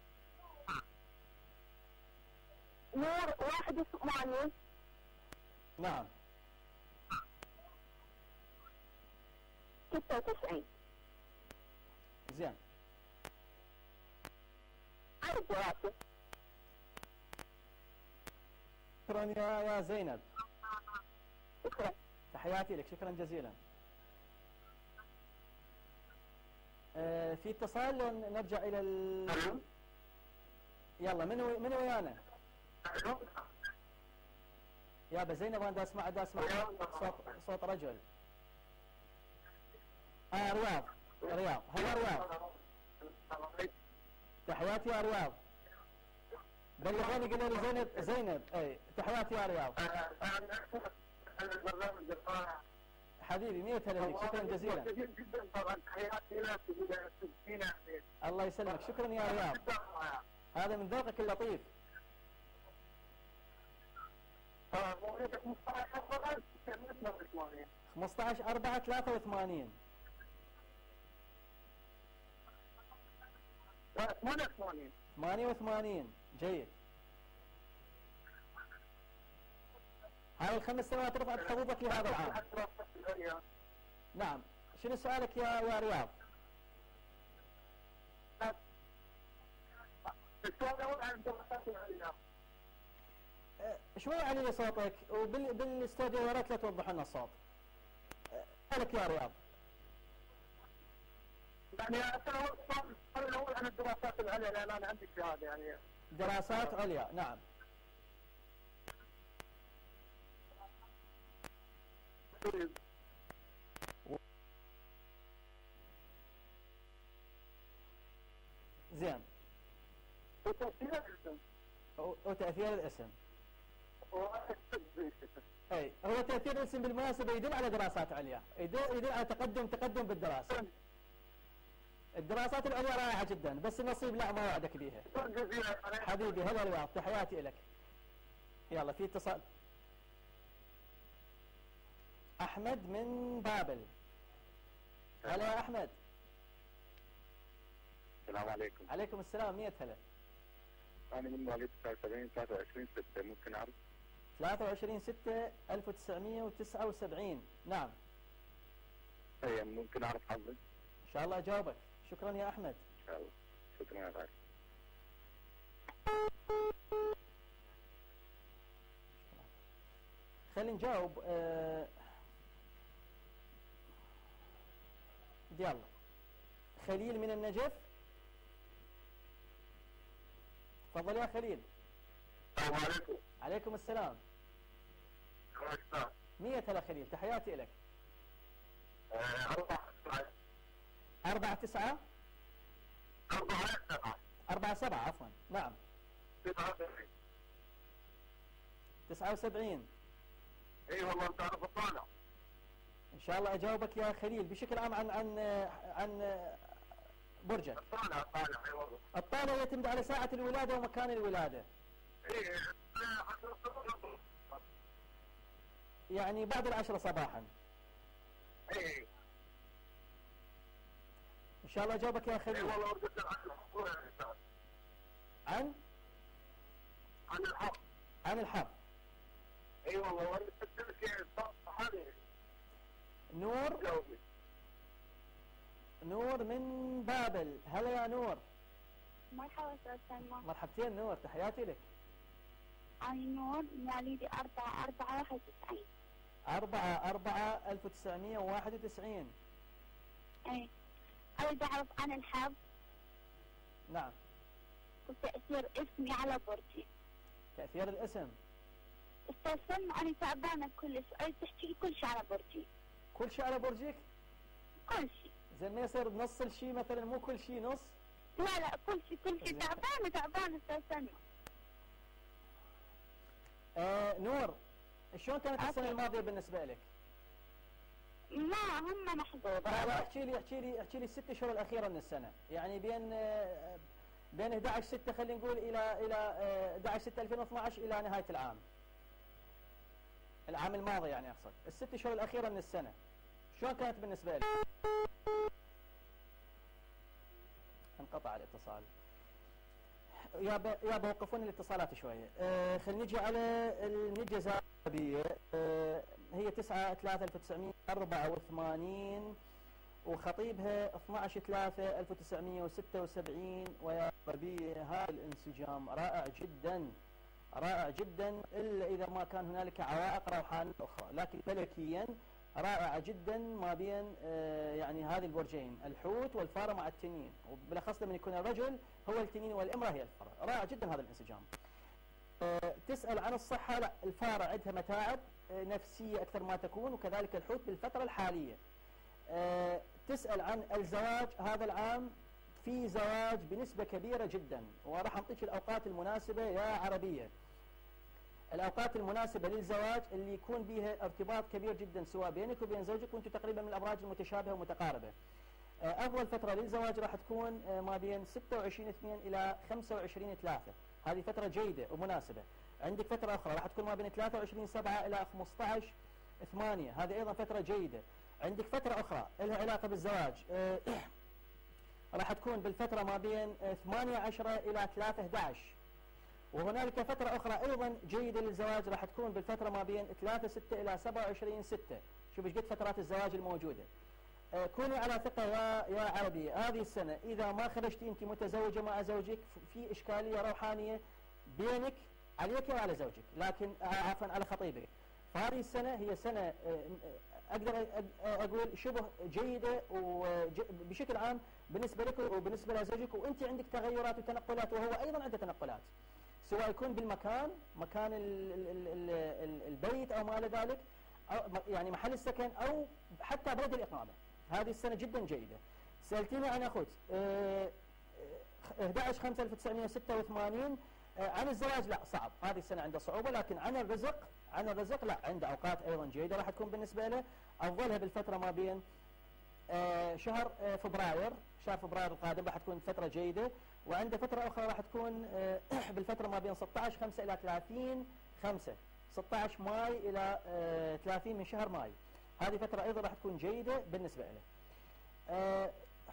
نور واحد وثمانين. نعم. ستة وتسعين. زين. على الدراسة. شكرا يا يا زينب. شكرا. تحياتي لك، شكرا جزيلا. آه في اتصال لو نرجع الى ال... يلا من و... من ويانا؟ يا ابا زينب انا اسمع دا اسمع صوت صوت رجل. اه رياض رياض هلا رياض. تحياتي يا رياض. بلغوني قالوا لي زينب زينب اي تحياتي يا رياض. حبيبي مية هلا بك، شكرا جزيلا. الله يسلمك، شكرا يا رياض، هذا من ذوقك اللطيف. خمسة عشر أربعة ثلاثة وثمانين. ثمانية وثمانين. ثمانية وثمانين. جيد. هاي الخمس سنوات رفعت حظوظك لهذا العام. نعم. شنو سؤالك يا يا رياض؟ السؤال الأول عن الدراسات العليا. شوي علي صوتك وبالاستوديو يا ريت لا توضح لنا الصوت. سؤالك يا رياض. يعني السؤال الأول عن الدراسات العليا لأن أنا عندي شهادة يعني. دراسات عليا، نعم. زين. وتأثير الاسم. وتأثير الاسم. اي هو تأثير الاسم بالمناسبة يدل على دراسات عليا، يدل, يدل على تقدم تقدم بالدراسة. الدراسات العليا رائعة جدا، بس النصيب لا ما وعدك بيها. حبيبي هلا رياض، تحياتي لك. يلا في اتصال. أحمد من بابل. هلا يا أحمد. السلام عليكم. عليكم السلام. مية هلا. أنا من مواليد تسعة وسبعين ثلاثة وعشرين ستة، ممكن أعرف؟ ثلاثة وعشرين ستة ألف وتسعمية وتسعة وسبعين. نعم. أي ممكن أعرف حظي؟ إن شاء الله أجاوبك. شكرا يا أحمد. إن شاء الله. شكرا يا غالي. خلينا نجاوب. آه يلا. خليل من النجف. تفضل يا خليل. السلام عليكم. عليكم السلام. مية هلا خليل، تحياتي لك. أربعة تسعة. أربعة تسعة. أربعة سبعة. أربعة سبعة عفوا. نعم. تسعة وسبعين. تسعة وسبعين. اي والله انت عارف الطالع. ان شاء الله اجاوبك يا خليل بشكل عام عن عن عن برجك. الطالع الطالع اي والله. الطالع يعتمد على ساعة الولادة ومكان الولادة. اي يعني بعد العشرة صباحا. اي ان شاء الله اجاوبك يا خليل. اي والله ورقة عن عن الحظ. عن الحظ. اي والله ورقة التركي هذه. نور. جاوبي. نور من بابل. هلا يا نور. مرحبا استاذ سلمى. مرحبتين نور، تحياتي لك. أنا نور مواليدي أربعة أربعة واحد وتسعين. أربعة أربعة ألف وتسعمية وواحد وتسعين. إيه. أريد أعرف عن الحظ. نعم. وتأثير اسمي على برجي. تأثير الاسم. استاذ سلمى أنا تعبانة كلش، أريد تحكي لي كل شيء على برجي. كل شيء على برجك؟ كل شيء. زين ما يصير نص الشيء مثلا، مو كل شيء نص؟ لا لا كل شيء كل شيء. تعبانة تعبانة استاذ سلمى. آه نور، شلون كانت السنة الماضية بالنسبة لك؟ ما هم محظوظة. لا احكي لي احكي لي احكي لي الست شهور الأخيرة من السنة، يعني بين آه بين أحد عشر ستة خلينا نقول إلى إلى آه أحد عشر ستة ألفين واثني عشر إلى نهاية العام. العام الماضي يعني أقصد، الست شهور الأخيرة من السنة. شلون كانت بالنسبة لك؟ انقطع الاتصال. يا يا بوقفون الاتصالات شوية. آه خلينا نجي على الجزائر العربية. آه هي تسعة ثلاثة ألف وتسعمية وأربعة وثمانين وخطيبها اثني عشر ثلاثة ألف وتسعمية وستة وسبعين. ويا ربي هذا الانسجام رائع جدا رائع جدا، إلا إذا ما كان هنالك عوائق روحانية أخرى، لكن فلكيا رائعة جدا ما بين آه يعني هذه البرجين، الحوت والفارة مع التنين، وبالأخص لما يكون الرجل هو التنين والإمرأة هي الفارة. رائع جدا هذا الانسجام. آه تسأل عن الصحة. لا، الفارة عندها متاعب آه نفسية أكثر ما تكون، وكذلك الحوت بالفترة الحالية. آه تسأل عن الزواج. هذا العام في زواج بنسبة كبيرة جدا، وراح أعطيك الأوقات المناسبة يا عربية. الأوقات المناسبة للزواج اللي يكون بها ارتباط كبير جدا سواء بينك وبين زوجك، وانتم تقريبا من الأبراج المتشابهة ومتقاربة. أفضل فترة للزواج راح تكون ما بين ستة وعشرين اثنين إلى خمسة وعشرين ثلاثة. هذه فترة جيدة ومناسبة. عندك فترة أخرى راح تكون ما بين ثلاثة وعشرين سبعة إلى خمسة عشر ثمانية هذه أيضا فترة جيدة. عندك فترة أخرى لها علاقة بالزواج آه راح تكون بالفترة ما بين ثمانية عشرة إلى ثلاثة أحد عشر، وهنالك فترة أخرى أيضا جيدة للزواج راح تكون بالفترة ما بين ثلاثة ستة إلى سبعة وعشرين ستة. شوف ايش قد فترات الزواج الموجودة. آه كوني على ثقة يا يا عربي، هذه السنة إذا ما خرجتي أنت متزوجة مع زوجك في إشكالية روحانية بينك عليك وعلى زوجك، لكن عفوا على خطيبك. فهذه السنة هي سنة أقدر أقول شبه جيدة وبشكل عام بالنسبة لك وبالنسبة لزوجك، وأنت عندك تغيرات وتنقلات وهو أيضا عنده تنقلات، سواء يكون بالمكان مكان ال ال ال ال البيت أو ما إلى ذلك، أو يعني محل السكن أو حتى بلد الإقامة. هذه السنة جدا جيدة. سألتيني عن أخوت أحد عشر خمسة ألف وتسعمئة وستة وثمانين عن الزواج لا صعب، هذه السنة عنده صعوبة، لكن عن الرزق عن الرزق لا عنده أوقات أيضا جيدة راح تكون بالنسبة له. أفضلها بالفترة ما بين آه شهر آه فبراير، شهر فبراير القادم راح تكون فترة جيدة، وعنده فترة أخرى راح تكون آه بالفترة ما بين ستة عشر خمسة إلى ثلاثين خمسة، ستة عشر ماي إلى آه ثلاثين من شهر ماي. هذه فترة أيضا راح تكون جيدة بالنسبة له. آه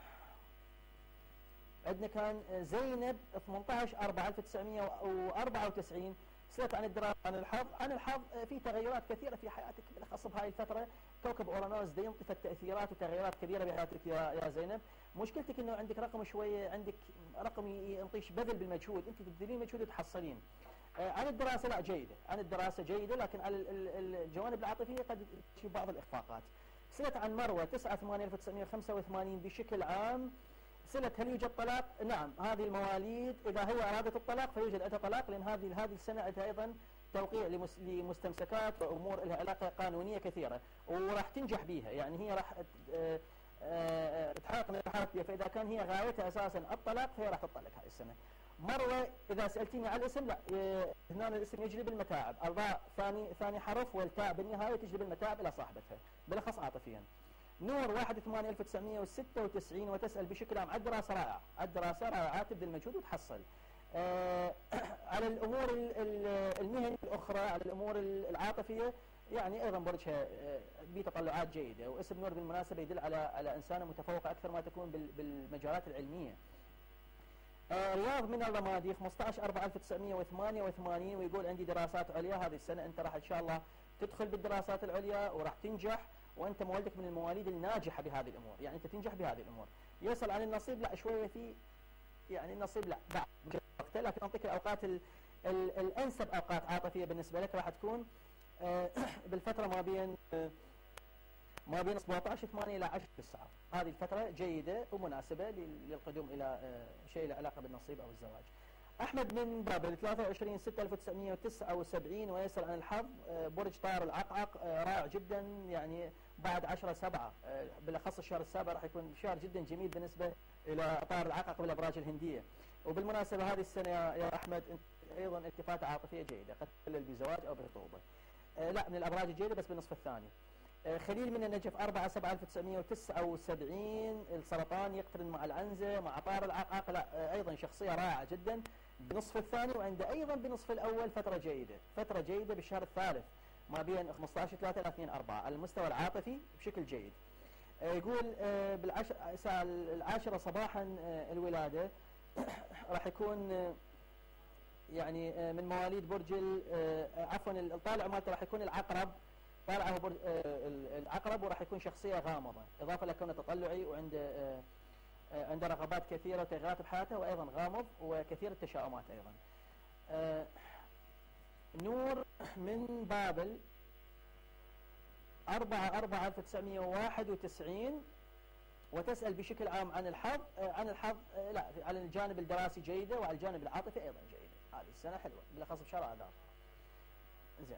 عندنا كان زينب ثمانية عشر أربعة ألف وتسعمئة وأربعة وتسعين، سألت عن الدراسة عن الحظ. عن الحظ في تغيرات كثيرة في حياتك بالأخص بهاي الفترة، كوكب أورانوس دا ينطي تأثيرات وتغيرات كبيرة بحياتك يا يا زينب. مشكلتك إنه عندك رقم شوية، عندك رقم ينطيش بذل بالمجهود، أنت تبذلين مجهود وتحصلين. آه عن الدراسة لا جيدة، عن الدراسة جيدة، لكن على الجوانب العاطفية قد تشوف بعض الإخفاقات. سألت عن مروة تسعة ثمانية ألف وتسعمئة وخمسة وثمانين بشكل عام، سألت هل يوجد طلاق؟ نعم، هذه المواليد إذا هي أرادت الطلاق فيوجد عندها طلاق، لأن هذه هذه السنة عندها أيضا توقيع لمستمسكات وأمور لها علاقة قانونية كثيرة، وراح تنجح بها، يعني هي راح تحقق نجاحات بها. فإذا كان هي غايتها أساسا الطلاق فهي راح تطلق هذه السنة. مروة إذا سألتيني على الاسم لا، هنا الاسم يجلب المتاعب، الراء ثاني ثاني حرف والتاء بالنهاية تجلب المتاعب إلى صاحبتها بالأخص عاطفيا. نور واحد ثمانية ألف وتسعمئة وستة وتسعين وتسأل بشكل عام على الدراسة رائعة، الدراسة رائعة، تبذل مجهود وتحصل. آه على الأمور المهنية الأخرى، على الأمور العاطفية يعني أيضا برجها آه بتطلعات جيدة، واسم نور بالمناسبة يدل على على إنسانة متفوقة أكثر ما تكون بالمجالات العلمية. آه رياض من الرمادي خمسة عشر أربعة ألف وتسعمئة وثمانية وثمانين ويقول عندي دراسات عليا هذه السنة، أنت راح إن شاء الله تدخل بالدراسات العليا وراح تنجح، وأنت مواليدك من المواليد الناجحة بهذه الأمور، يعني أنت تنجح بهذه الأمور. يسأل عن النصيب لا شوية في يعني النصيب لا بعد وقته، لكن أعطيك الأوقات ال ال الأنسب أوقات عاطفية بالنسبة لك راح تكون آه بالفترة ما بين آه ما بين سبعة عشر ثمانية إلى عشرة تسعة. هذه الفترة جيدة ومناسبة للقدوم إلى آه شيء له علاقة بالنصيب أو الزواج. أحمد من بابل ثلاثة وعشرين ستة ألف وتسعمئة وتسعة وسبعين ويسأل عن الحظ. برج طار العقعق رائع جدا، يعني بعد عشرة سبعة بالأخص الشهر السابع راح يكون شهر جدا جميل بالنسبة إلى طار العقعق بالأبراج الهندية. وبالمناسبة هذه السنة يا أحمد أيضا التفاتة عاطفية جيدة، قد تخلل بزواج أو بخطوبة. لا من الأبراج الجيدة بس بالنصف الثاني. خليل من النجف أربعة سبعة ألف وتسعمئة وتسعة وسبعين السرطان يقترن مع العنزة مع طار العقعق، لا أيضا شخصية رائعة جدا بنصف الثاني، وعنده أيضا بنصف الأول فترة جيدة، فترة جيدة بالشهر الثالث ما بين خمسة عشر ثلاثة إلى اثنين أربعة على المستوى العاطفي بشكل جيد. يقول بالعشر الساعة العاشرة صباحا الولادة راح يكون يعني من مواليد برج عفوا الطالع مالته راح يكون العقرب، طالعه برج العقرب، وراح يكون شخصية غامضة إضافة لكونه تطلعي وعنده عنده رغبات كثيرة وتغيرات بحياته، وأيضا غامض وكثير التشاؤمات أيضا. آه نور من بابل أربعة أربعة ألف وتسعمئة وواحد وتسعين وتسأل بشكل عام عن الحظ. آه عن الحظ آه لا على الجانب الدراسي جيدة، وعلى الجانب العاطفي أيضا جيدة. هذه السنة حلوة بالأخص بشهر آذار. زين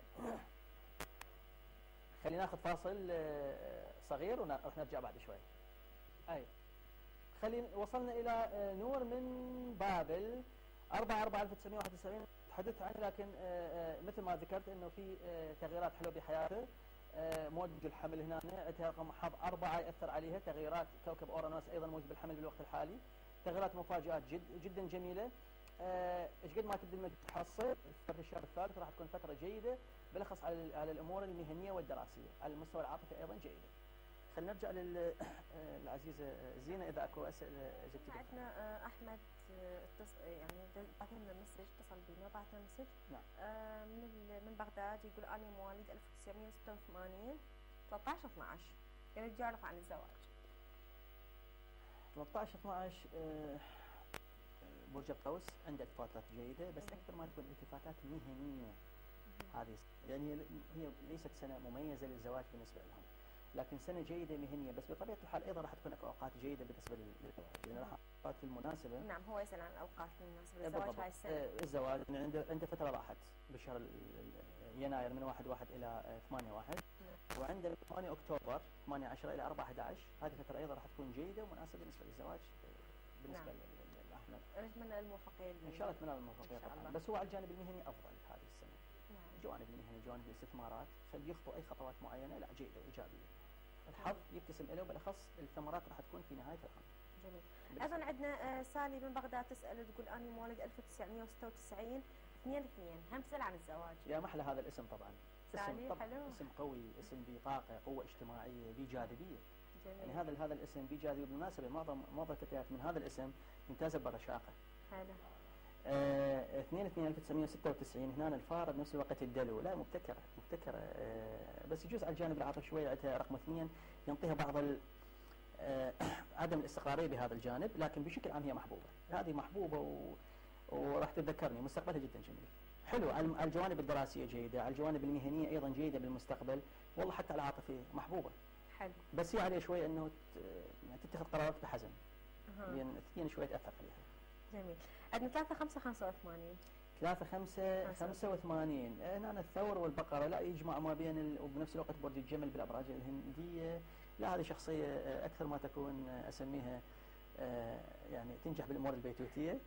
خلينا ناخذ فاصل آه صغير ونرجع بعد شوي. أي خلينا وصلنا إلى نور من بابل أربعة أربعة ألف وتسعمئة وواحد وتسعين تحدثت عنه، لكن مثل ما ذكرت أنه في تغييرات حلوة بحياته. موجود الحمل هنا عندها رقم حظ أربعة يأثر عليها، تغييرات كوكب أورانوس أيضا موجود بالحمل بالوقت الحالي، تغييرات مفاجآت جد جدا جميلة. ايش قد ما تبذل مجهود تحصل في الشهر الثالث راح تكون فترة جيدة بالاخص على على الامور المهنيه والدراسيه، على المستوى العاطفي ايضا جيده. خلينا نرجع للعزيزه زينه اذا اكو اسئله جبتي. عندنا آه، احمد آه، اتصل يعني بعث لنا مسج، اتصل بينا بعث لنا مسج نعم. آه، من ال- من بغداد، يقول انا مواليد ألف وتسعمئة وستة وثمانين ثلاثة عشر اثنعش، يريد يعرف عن الزواج. ثلاثة عشر اثنعش آه، برج القوس عنده التفاتات جيده، بس اكثر ما تكون التفاتات مهنيه. هذه يعني هي هي ليست سنه مميزه للزواج بالنسبه لهم، لكن سنه جيده مهنيه، بس بطبيعه الحال ايضا راح تكون اكو اوقات جيده بالنسبه للزواج، لان راح اوقات المناسبه. نعم، هو يسال عن الاوقات المناسبه آه، للزواج بالضبط. هاي السنه. آه، الزواج يعني عنده عنده فتره راحت بشهر ال- ال- يناير من واحد واحد الى آه، ثمانية واحد، وعنده من ثمانية اكتوبر ثمانية عشرة الى أربعة أحد عشر، هذه الفتره ايضا راح تكون جيده ومناسبه بالنسبه للزواج آه، بالنسبه نعم. ل- لاحمد. نتمنى الموفقيه ان شاء الله اتمنى الموفقيه إن شاء طبعا، الله. بس هو على الجانب المهني افضل هذه السنه. نعم. الجوانب المهنيه، جوانب الاستثمارات، خلي يخطو اي خطوات معينه لا جيده وايجابيه. الحظ يبتسم له، بالاخص الثمرات راح تكون في نهايه العام. جميل. ايضا عندنا آه، سالي من بغداد تسال تقول انا مواليد ألف وتسعمئة وستة وتسعين اثنين اثنين، هم تسال عن الزواج. يا محلى هذا الاسم طبعا. سالي اسم طب حلو. اسم قوي، اسم بطاقه، قوه اجتماعيه، بجاذبيه. جميل. يعني هذا هذا الاسم بجاذبيه، بالمناسبه معظم معظم الفتيات من هذا الاسم ممتازه بالرشاقه. حلو. آه، اثنين اثنين ألف وتسعمئة وستة وتسعين هنا الفار بنفس الوقت الدلو، لا مبتكره مبتكره آه، بس يجوز على الجانب العاطفي شويه عندها رقم اثنين ينطيها بعض ال آه، عدم الاستقراريه بهذا الجانب، لكن بشكل عام هي محبوبه، هذه محبوبه و... وراح تتذكرني، مستقبلها جدا جميل. حلو على على الجوانب الدراسيه جيده، على الجوانب المهنيه ايضا جيده بالمستقبل، والله حتى على العاطفيه محبوبه. حلو. بس هي عليها شويه انه ت- يعني تتخذ قرارات بحزم، أها. لان اثنين شويه تاثر عليها. جميل. عندنا ثلاثة خمسة خمسة وثمانين. ثلاثة خمسة خمسة خمسة وثمانين، هنا الثور والبقرة لا يجمع ما بين ال... وبنفس الوقت برج الجمل بالأبراج الهندية، لا هذه شخصية آه، أكثر ما تكون آه، أسميها آه، يعني تنجح بالأمور البيتوتية.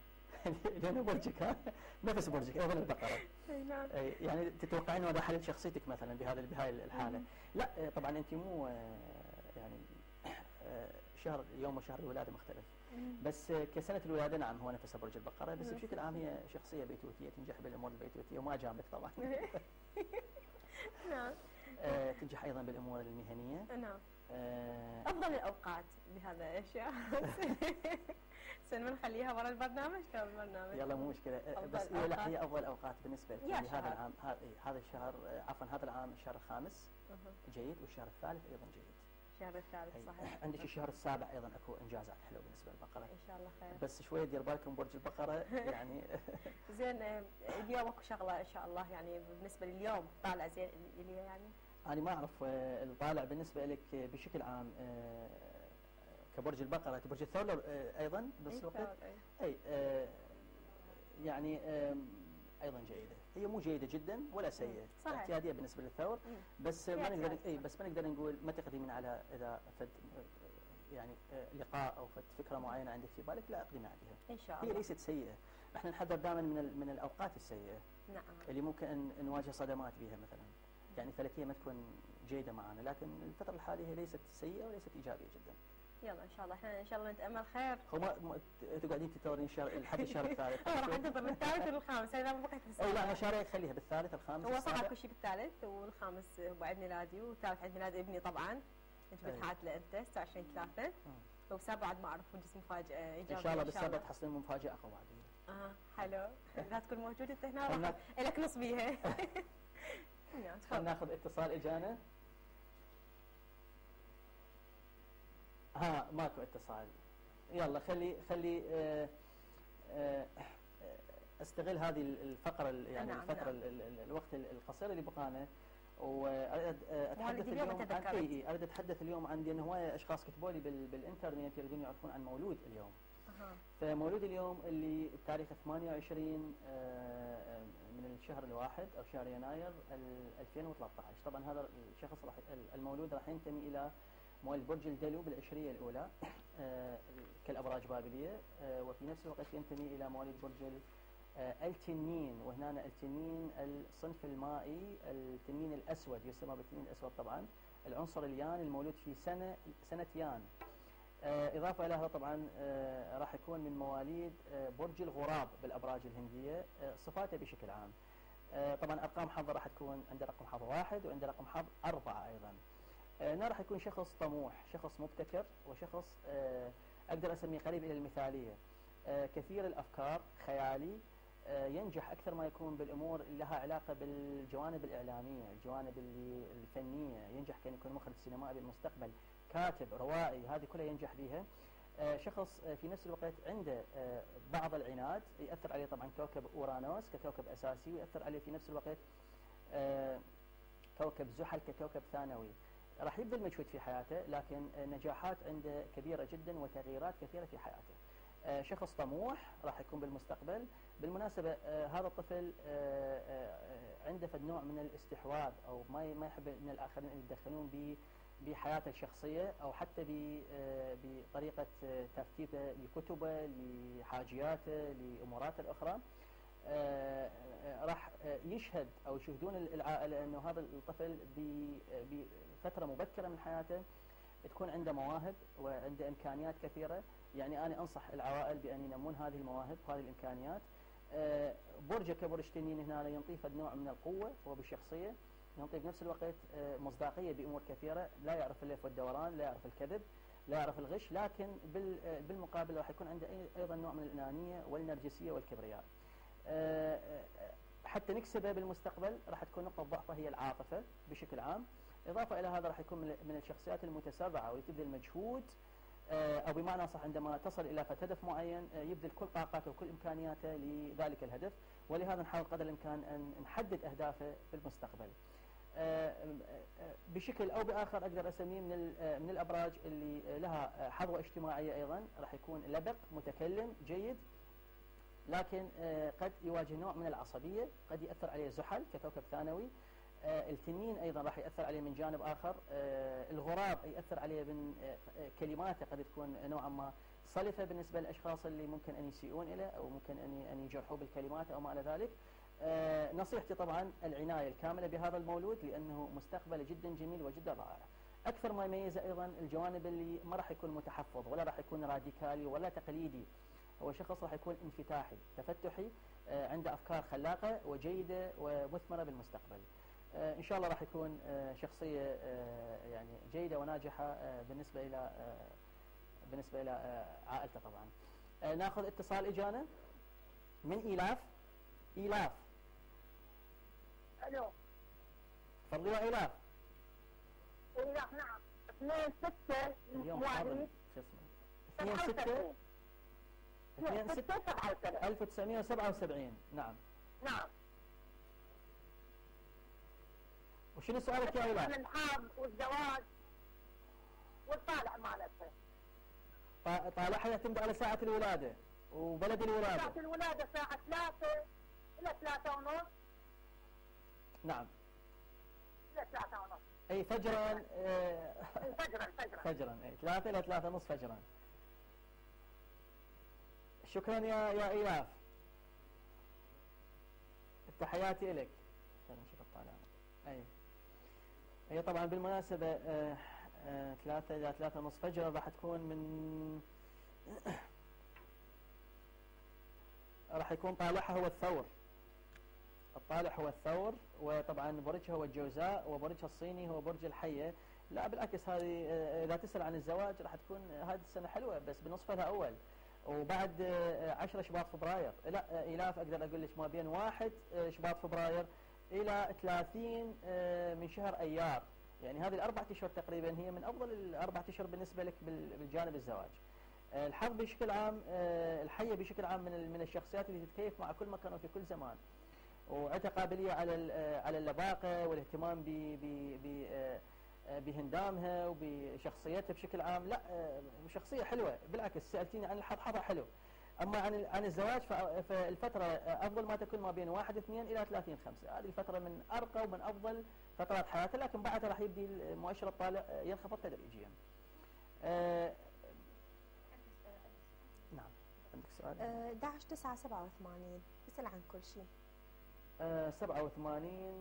لأن برجك ها نفس برجك أيضا البقرة. اي نعم. آه، يعني تتوقعين هذا حل شخصيتك مثلا بهذا بهاي الحالة؟ لا آه، طبعا أنت مو آه، يعني آه، شهر يوم وشهر الولادة مختلف. بس كسنة الولادة نعم هو نفس برج البقرة، بس بشكل عام هي شخصية بيتوتية تنجح بالأمور البيتوتية وما جاملك طبعا. نعم. آه، تنجح أيضا بالأمور المهنية. نعم. آه، افضل الاوقات بهذا الاشياء. سن نخليها ورا البرنامج قبل البرنامج. يلا مو مشكلة آه، أفضل بس هي لا أوقات. هي أفضل أوقات بالنسبة لي يا هذا شهر. العام ها- إيه، هذا الشهر آه، عفوا هذا العام الشهر الخامس أها. جيد، والشهر الثالث أيضا جيد. الشهر الثالث أي. صحيح. عندك الشهر السابع أيضا أكو إنجازات حلوة بالنسبة للبقرة، ان شاء الله خير. بس شوية دير بالكم برج البقرة يعني. زين آه، اليوم اكو شغله ان شاء الله يعني بالنسبه لليوم طالع زين الي يعني. أنا ما أعرف آه، الطالع بالنسبة لك آه، بشكل عام آه، كبرج البقرة، برج الثور آه، أيضا بنفس إي الوقت. ثور، إي. أي آه، يعني آم، أيضا جيدة، هي مو جيدة جدا ولا سيئة، صحيح. اعتيادية بالنسبة للثور، مم. بس فيها ما نقدر اعتياد. اي بس ما نقدر نقول ما تقدمين على اذا فد يعني آه، لقاء او فد فكره معينه عندك في بالك لا اقدمي عليها. ان شاء هي الله. ليست سيئه، احنا نحذر دائما من ال- من الاوقات السيئه نعم. اللي ممكن ان نواجه صدمات بها مثلا، يعني فلكيه ما تكون جيده معنا، لكن الفتره الحاليه هي ليست سيئه وليست ايجابيه جدا. يلا ان شاء الله احنا ان شاء الله نتامل خير. هو ما ما- تقعدين تنتظرين الشهر لحد الشهر الثالث. هو راح انتظر من الثالث والخامس، انا ما بقيت او لا بالسابع. مشاريع خليها بالثالث الخامس هو صح السابع. اكو شيء بالثالث والخامس هو عيد ميلادي، والثالث عيد ميلاد ابني طبعا. انت أي. فتحات له انت ستة وعشرين ثلاثة. والسابع بعد ما اعرف نجس مفاجاه ايجابيه ان شاء الله بالسابع تحصلين مفاجاه اقوى بعد. اه حلو. لا تكون موجود انت هنا خلنا- راح لك نص بيها. يا، خلينا تفضل. ناخذ اتصال اجانا. ها ماكو اتصال، يلا خلي خلي آه، آه، استغل هذه الفقره ال- يعني نعم، الفتره نعم. ال- ال- ال- الوقت القصير اللي بقانا، واريد اتحدث والدي اليوم اليوم أنت عن ذكرت. اي إي، اريد اتحدث اليوم عن لان هوايه اشخاص كتبوا لي بال- بالانترنت يريدون يعرفون عن مولود اليوم. أها. فمولود اليوم اللي بتاريخ ثمانية وعشرين آه، من الشهر الواحد او شهر يناير ال- ألفين وثلاثة عشر، طبعا هذا الشخص راح المولود راح ينتمي الى مواليد برج الدلو بالعشريه الاولى آه، كالابراج بابليه، آه، وفي نفس الوقت ينتمي الى مواليد برج ال- آه، التنين، وهنا التنين الصنف المائي، التنين الاسود يسمى بالتنين الاسود طبعا، العنصر اليان، المولود في سنه سنه يان. آه، إضافة إلى هذا طبعا آه، راح يكون من مواليد آه، برج الغراب بالأبراج الهندية. آه، صفاته بشكل عام آه، طبعا ارقام حظه راح تكون عنده رقم حظ واحد وعنده رقم حظ اربعه ايضا. آه، هنا راح يكون شخص طموح، شخص مبتكر، وشخص آه، اقدر اسميه قريب الى المثاليه، آه، كثير الافكار، خيالي، آه، ينجح اكثر ما يكون بالامور اللي لها علاقه بالجوانب الاعلاميه، الجوانب اللي الفنيه، ينجح كان يكون مخرج سينمائي بالمستقبل، كاتب، روائي، هذه كلها ينجح بها. آه، شخص آه، في نفس الوقت عنده آه، بعض العناد، ياثر عليه طبعا كوكب اورانوس ككوكب اساسي، وياثر عليه في نفس الوقت آه، كوكب زحل ككوكب ثانوي. راح يبذل مجهود في حياته، لكن نجاحات عنده كبيره جدا وتغييرات كثيره في حياته. آه، شخص طموح راح يكون بالمستقبل. بالمناسبه آه، هذا الطفل آه، آه، عنده فد نوع من الاستحواذ، او ما ما يحب ان الاخرين يتدخلون ب بحياته الشخصيه، او حتى ب آه، بطريقه آه، ترتيبه لكتبه، لحاجياته، لاموراته الاخرى. آه، آه، راح آه، يشهد او يشهدون العائله انه هذا الطفل بفتره مبكره من حياته تكون عنده مواهب وعنده امكانيات كثيره. يعني انا انصح العوائل بان ينمون هذه المواهب وهذه الامكانيات. آه، برجه كبرج تنين هنا ينطيه نوع من القوه وبالشخصيه، ينطيه بنفس الوقت آه، مصداقيه بامور كثيره، لا يعرف اللف والدوران، لا يعرف الكذب، لا يعرف الغش، لكن بالمقابل راح يكون عنده ايضا نوع من الانانيه والنرجسيه والكبرياء. حتى نكسبه بالمستقبل راح تكون نقطة ضعفه هي العاطفة بشكل عام. إضافة إلى هذا راح يكون من الشخصيات المتسرعة وتبذل مجهود، أو بمعنى صح عندما تصل إلى هدف معين يبذل كل طاقاته وكل إمكانياته لذلك الهدف، ولهذا نحاول قدر الإمكان أن نحدد أهدافه في المستقبل. بشكل أو بآخر أقدر أسميه من من الأبراج اللي لها حظوة اجتماعية أيضا، راح يكون لبق، متكلم، جيد، لكن قد يواجه نوع من العصبية، قد يأثر عليه زحل ككوكب ثانوي. التنين أيضا راح يأثر عليه من جانب آخر. الغراب يأثر عليه من كلماته، قد تكون نوعا ما صلفة بالنسبة للأشخاص اللي ممكن أن يسيئون إليه أو ممكن أن أن يجرحوه بالكلمات أو ما إلى ذلك. نصيحتي طبعا العناية الكاملة بهذا المولود، لأنه مستقبله جدا جميل وجدا رائع. أكثر ما يميزه أيضا الجوانب اللي ما راح يكون متحفظ ولا راح يكون راديكالي ولا تقليدي. هو شخص راح يكون انفتاحي، تفتحي، عنده أفكار خلاقة وجيدة ومثمرة بالمستقبل. إن شاء الله راح يكون شخصية يعني جيدة وناجحة بالنسبة إلى بالنسبة إلى عائلته طبعا. ناخذ اتصال إجانا من إيلاف. إيلاف. الو. تفضلي يا إيلاف. إيلاف نعم. اثنين ستة اليوم حاضر شو اسمه؟ اثنين ستة اثنين ستة ألف وتسعمائة وسبعة وسبعين. نعم. نعم. وشنو سؤالك يا إيلاف؟ الحام والزواج والطالع مالتها. طالعها يعتمد على ساعة الولادة وبلد الولادة. ساعة الولادة ساعة ثلاثة إلى ثلاثة ونص. نعم. إلى ثلاثة ونص. أي فجرا. آه فجرا فجرا. فجرا أي ثلاثة إلى ثلاثة ونص فجرا. شكرا يا يا إيلاف. تحياتي لك. خلينا نشوف الطالع. أي. هي طبعا بالمناسبة آه آه ثلاثة إلى ثلاثة ونص فجرا راح تكون من راح يكون طالعها هو الثور. الطالع هو الثور، وطبعا برجها هو الجوزاء، وبرجها الصيني هو برج الحية. لا بالعكس، هذه إذا تسأل عن الزواج راح تكون هذه السنة حلوة بس بنصفها الأول، وبعد عشرة شباط فبراير. لا إيلاف أقدر أقول لك ما بين واحد شباط فبراير إلى ثلاثين من شهر أيار. يعني هذه الأربعة أشهر تقريبا هي من أفضل الأربعة أشهر بالنسبة لك بالجانب الزواج. الحظ بشكل عام، الحية بشكل عام من من الشخصيات اللي تتكيف مع كل مكان وفي كل زمان، وعندها قابلية على على اللباقة والاهتمام ب ب بهندامها وبشخصيتها بشكل عام. لا شخصية حلوة بالعكس. سألتيني عن الحظ، حظها حلو. أما عن عن الزواج فالفترة أفضل ما تكون ما بين واحد اثنين إلى ثلاثين خمسة. هذه الفترة من أرقى ومن أفضل فترات حياته، لكن بعدها راح يبدي المؤشر الطالع ينخفض تدريجيا. آه نعم. عندك سؤال؟ أحد عشر تسعة سبعة وثمانين. اسأل عن كل شيء. آه سبعة وثمانين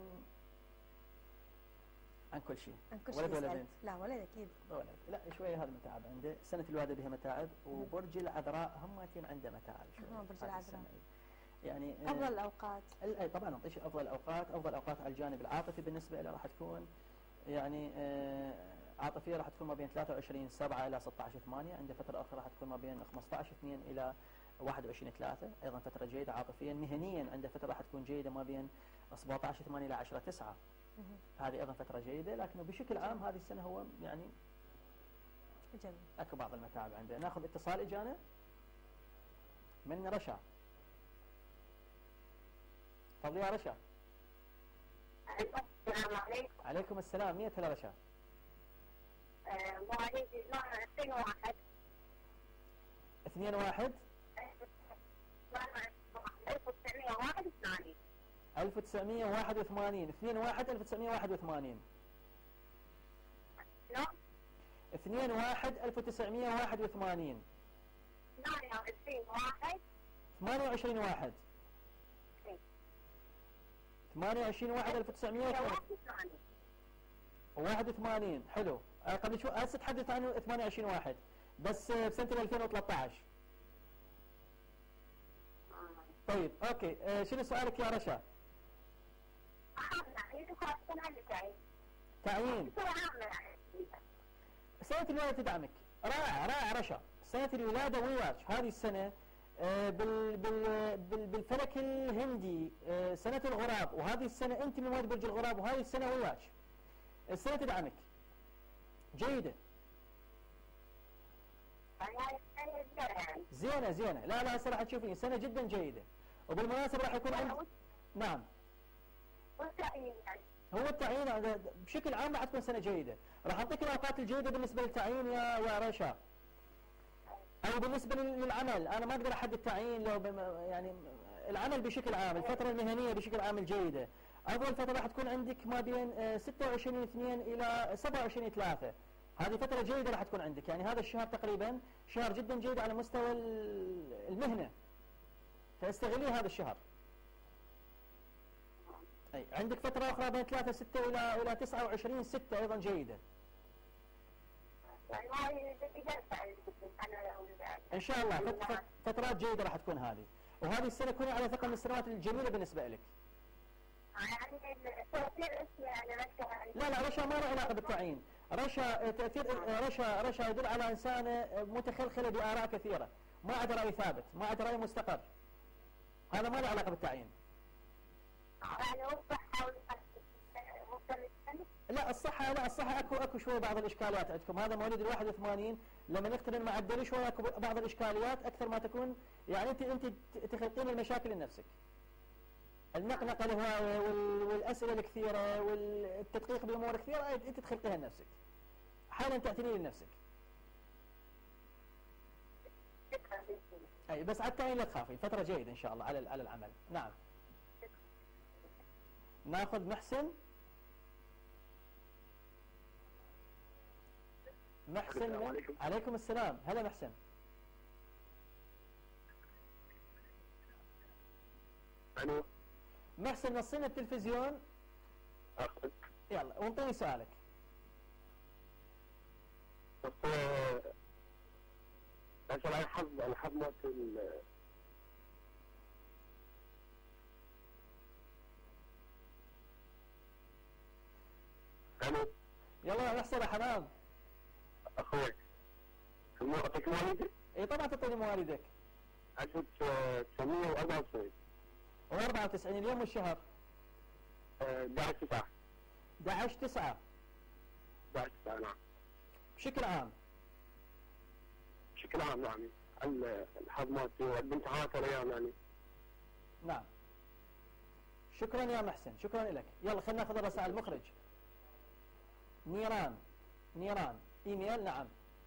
عن كل شيء. عن كل شيء. ولد ولا بنت؟ لا ولد أكيد. ولد. لا شوية هذا متاعب عنده. سنة الولادة بها متاعب، وبرج العذراء همتين عنده متاعب شوية. برج العذراء. يعني آه، افضل الاوقات. ال- أي طبعا نعطيش افضل الاوقات، افضل الاوقات على الجانب العاطفي بالنسبه له راح تكون يعني آه، عاطفيه راح تكون ما بين ثلاثة وعشرين سبعة الى ستة عشر ثمانية، عنده فتره اخرى راح تكون ما بين خمسة عشر اثنين الى واحد وعشرين ثلاثة، ايضا فتره جيده عاطفيا. مهنيا عنده فتره راح تكون جيده ما بين سبعة عشر ثمانية الى عشرة تسعة، هذه ايضا فتره جيده. لكنه بشكل عام هذه السنه هو يعني جميل. اكو بعض المتاعب عنده. ناخذ اتصال اجانا من رشا. تفضلي يا رشا. السلام عليكم. عليكم السلام. مية هلا رشا. مواليد اثنين وواحد. اثنين واحد ألف وتسعمية وواحد وثمانين. ألف وتسعمية وواحد وثمانين. اثنين واحد ألف وتسعمية وواحد وثمانين. نعم. اثنين واحد ألف وتسعمية وواحد وثمانين. ثمانية وعشرين واحد. ثمانية وعشرين واحد. ثمانية وعشرين واحد ألف وتسعمية وثمانين. واحد وثمانين. حلو. آه، قبل شو هسه تحدث عن ثمانية وعشرين واحد بس آه، بسنة ألفين وثلاثة عشر. طيب اوكي، آه، شنو سؤالك يا رشا؟ تعيين. سنة الولادة تدعمك. رائع رائع رشا. سنة الولادة وياك هذه السنة آه، بال بال بال بالفلك الهندي آه، سنة الغراب، وهذه السنة أنت من مواليد برج الغراب وهذه السنة وياك. السنة تدعمك. جيدة. زينة زينة. لا لا هسه راح تشوفين سنة جدا جيدة. وبالمناسبة راح يكون عندك. نعم. هو التعيين هذا بشكل عام راح تكون سنة جيدة. راح أعطيك الأوقات الجيدة بالنسبة للتعيين يا يا رشا. أو بالنسبة للعمل، أنا ما أقدر أحدد تعيين لو يعني العمل بشكل عام، الفترة المهنية بشكل عام الجيدة. أفضل فترة راح تكون عندك ما بين آه، ستة وعشرين اثنين إلى سبعة وعشرين ثلاثة. هذه فترة جيدة راح تكون عندك، يعني هذا الشهر تقريبا شهر جدا جيد على مستوى المهنة. فاستغلي هذا الشهر. أي عندك فترة أخرى بين ثلاثة ستة إلى إلى تسعة وعشرين ستة أيضا جيدة. إن شاء الله فت- فترات جيدة راح تكون هذه، وهذه السنة كوني على ثقة من السنوات الجميلة بالنسبة لك. لا لا رشا ما له علاقة بالتعيين. رشا تأثير رشا رشا يدل على إنسانة متخلخلة بآراء كثيرة، ما عنده رأي ثابت، ما عنده رأي مستقر. هذا ما له علاقة بالتعيين. لا الصحة لا الصحة اكو اكو شوية بعض الاشكاليات عندكم. هذا مواليد الواحد وثمانين لما نقترن مع الدليل شوية اكو بعض الاشكاليات اكثر ما تكون، يعني انت انت تخلقين المشاكل لنفسك. النقنقة الهواية والاسئلة الكثيرة والتدقيق بامور كثيرة انت تخلقيها لنفسك. حالا تعتني لنفسك. اي بس على التعيين لا تخافي، فترة جيدة ان شاء الله على على العمل. نعم. ناخذ محسن. محسن من عليكم. عليكم السلام. هلا محسن. الو محسن نصينا التلفزيون. اخذ. يلا وانطيني سؤالك. بس اسال عن الحظ الحظ مالت ال الو يلا يا محسن يا حمام. اخوي مو اعطيك مواليدي؟ اي طبعا تعطيني مواليدك. ألف وتسعمية وأربعة وتسعين. وأربعة وتسعين اليوم والشهر. أحد عشر تسعة. أحد عشر تسعة. أحد عشر تسعة نعم. بشكل عام. بشكل عام نعم. الحظ مالتي والامتحانات الايام يعني. نعم. شكرا يا محسن، شكرا لك. يلا خلينا ناخذ الرسائل. المخرج. نيران. نيران. ايميل. نعم.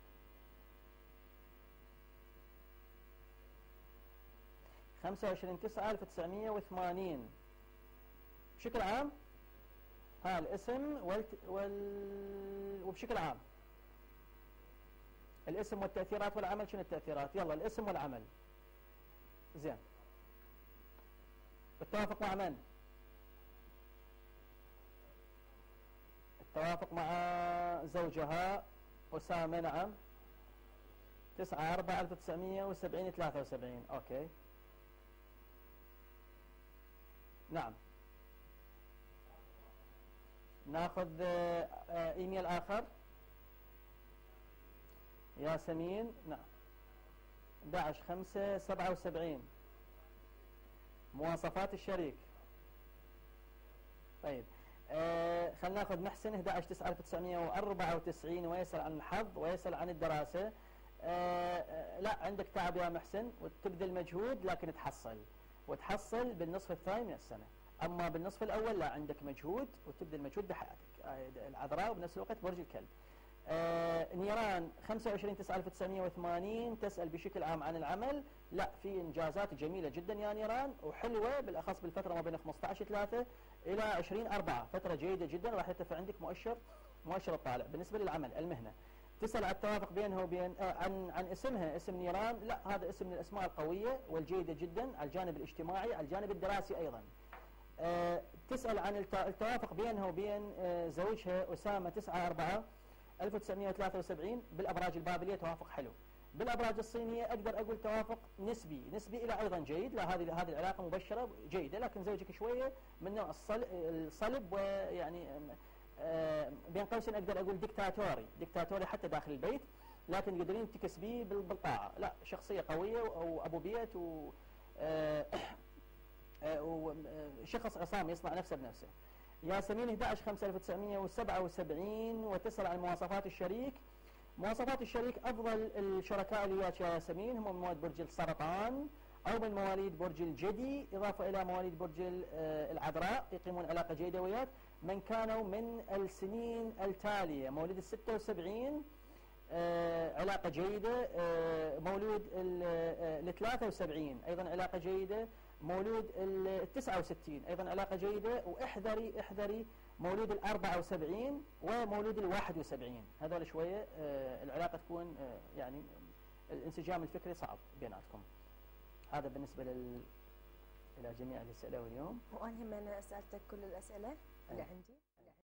خمسة وعشرين تسعة ألف وتسعمية وثمانين. بشكل عام ها الاسم وال... وال... وبشكل عام الاسم والتأثيرات والعمل. شنو التأثيرات؟ يلا الاسم والعمل. زين. التوافق مع من؟ التوافق مع زوجها أسامة. نعم. تسعة أربعة ألف وتسعمية وسبعين ثلاثة وسبعين. أوكي. نعم. ناخذ آه، آه، ايميل اخر. ياسمين. نعم. أحد عشر خمسة سبعة وسبعين. مواصفات الشريك. طيب آه خلينا ناخذ محسن. أحد عشر تسعة ألف وتسعمئة وأربعة وتسعين ويسأل عن الحظ ويسأل عن الدراسة. آه آه لا عندك تعب يا محسن وتبذل مجهود لكن تحصل وتحصل بالنصف الثاني من السنة. أما بالنصف الأول لا عندك مجهود وتبذل مجهود بحياتك. آه العذراء وبنفس الوقت برج الكلب. آه نيران خمسة وعشرين تسعة ألف وتسعمئة وثمانين تسأل بشكل عام عن العمل. لا في إنجازات جميلة جدا يا نيران وحلوة بالأخص بالفترة ما بين خمسة عشر ثلاثة إلى عشرين أربعة. فترة جيدة جدا راح يرتفع عندك مؤشر مؤشر الطالع. بالنسبة للعمل المهنة تسأل عن التوافق بينها وبين آه عن عن اسمها اسم نيران. لا هذا اسم من الأسماء القوية والجيدة جدا على الجانب الاجتماعي على الجانب الدراسي أيضا. آه تسأل عن التوافق بينها وبين آه زوجها أسامة تسعة أربعة ألف وتسعمئة وثلاثة وسبعين. بالأبراج البابلية توافق حلو. بالأبراج الصينية أقدر أقول توافق نسبي نسبي إلى أيضا جيد. لا هذه هذه العلاقة مبشرة جيدة لكن زوجك شوية من نوع الصلب ويعني بين قوسين أقدر أقول ديكتاتوري ديكتاتوري حتى داخل البيت لكن قادرين تكسبيه بالطاعة. لا شخصية قوية وأبو بيت و وشخص عصام يصنع نفسه بنفسه. ياسمين أحد عشر خمسة ألف وتسعمئة وسبعة وسبعين وتسأل عن مواصفات الشريك. مواصفات الشريك أفضل الشركاء اللي وياك يا ياسمين هم من مواليد برج السرطان أو من مواليد برج الجدي إضافة إلى مواليد برج العذراء يقيمون علاقة جيدة وياك. من كانوا من السنين التالية مواليد الستة وسبعين آه علاقة جيدة. آه مولود الثلاثة وسبعين أيضا علاقة جيدة. مولود التسعة وستين أيضا علاقة جيدة. واحذري احذري مولود الأربعة وسبعين ومولود الواحد وسبعين هذول شوية آه العلاقة تكون آه يعني الانسجام الفكري صعب بيناتكم. هذا بالنسبة لل إلى جميع اللي سألوا اليوم. وأنا هم أنا سألتك كل الأسئلة اللي عندي.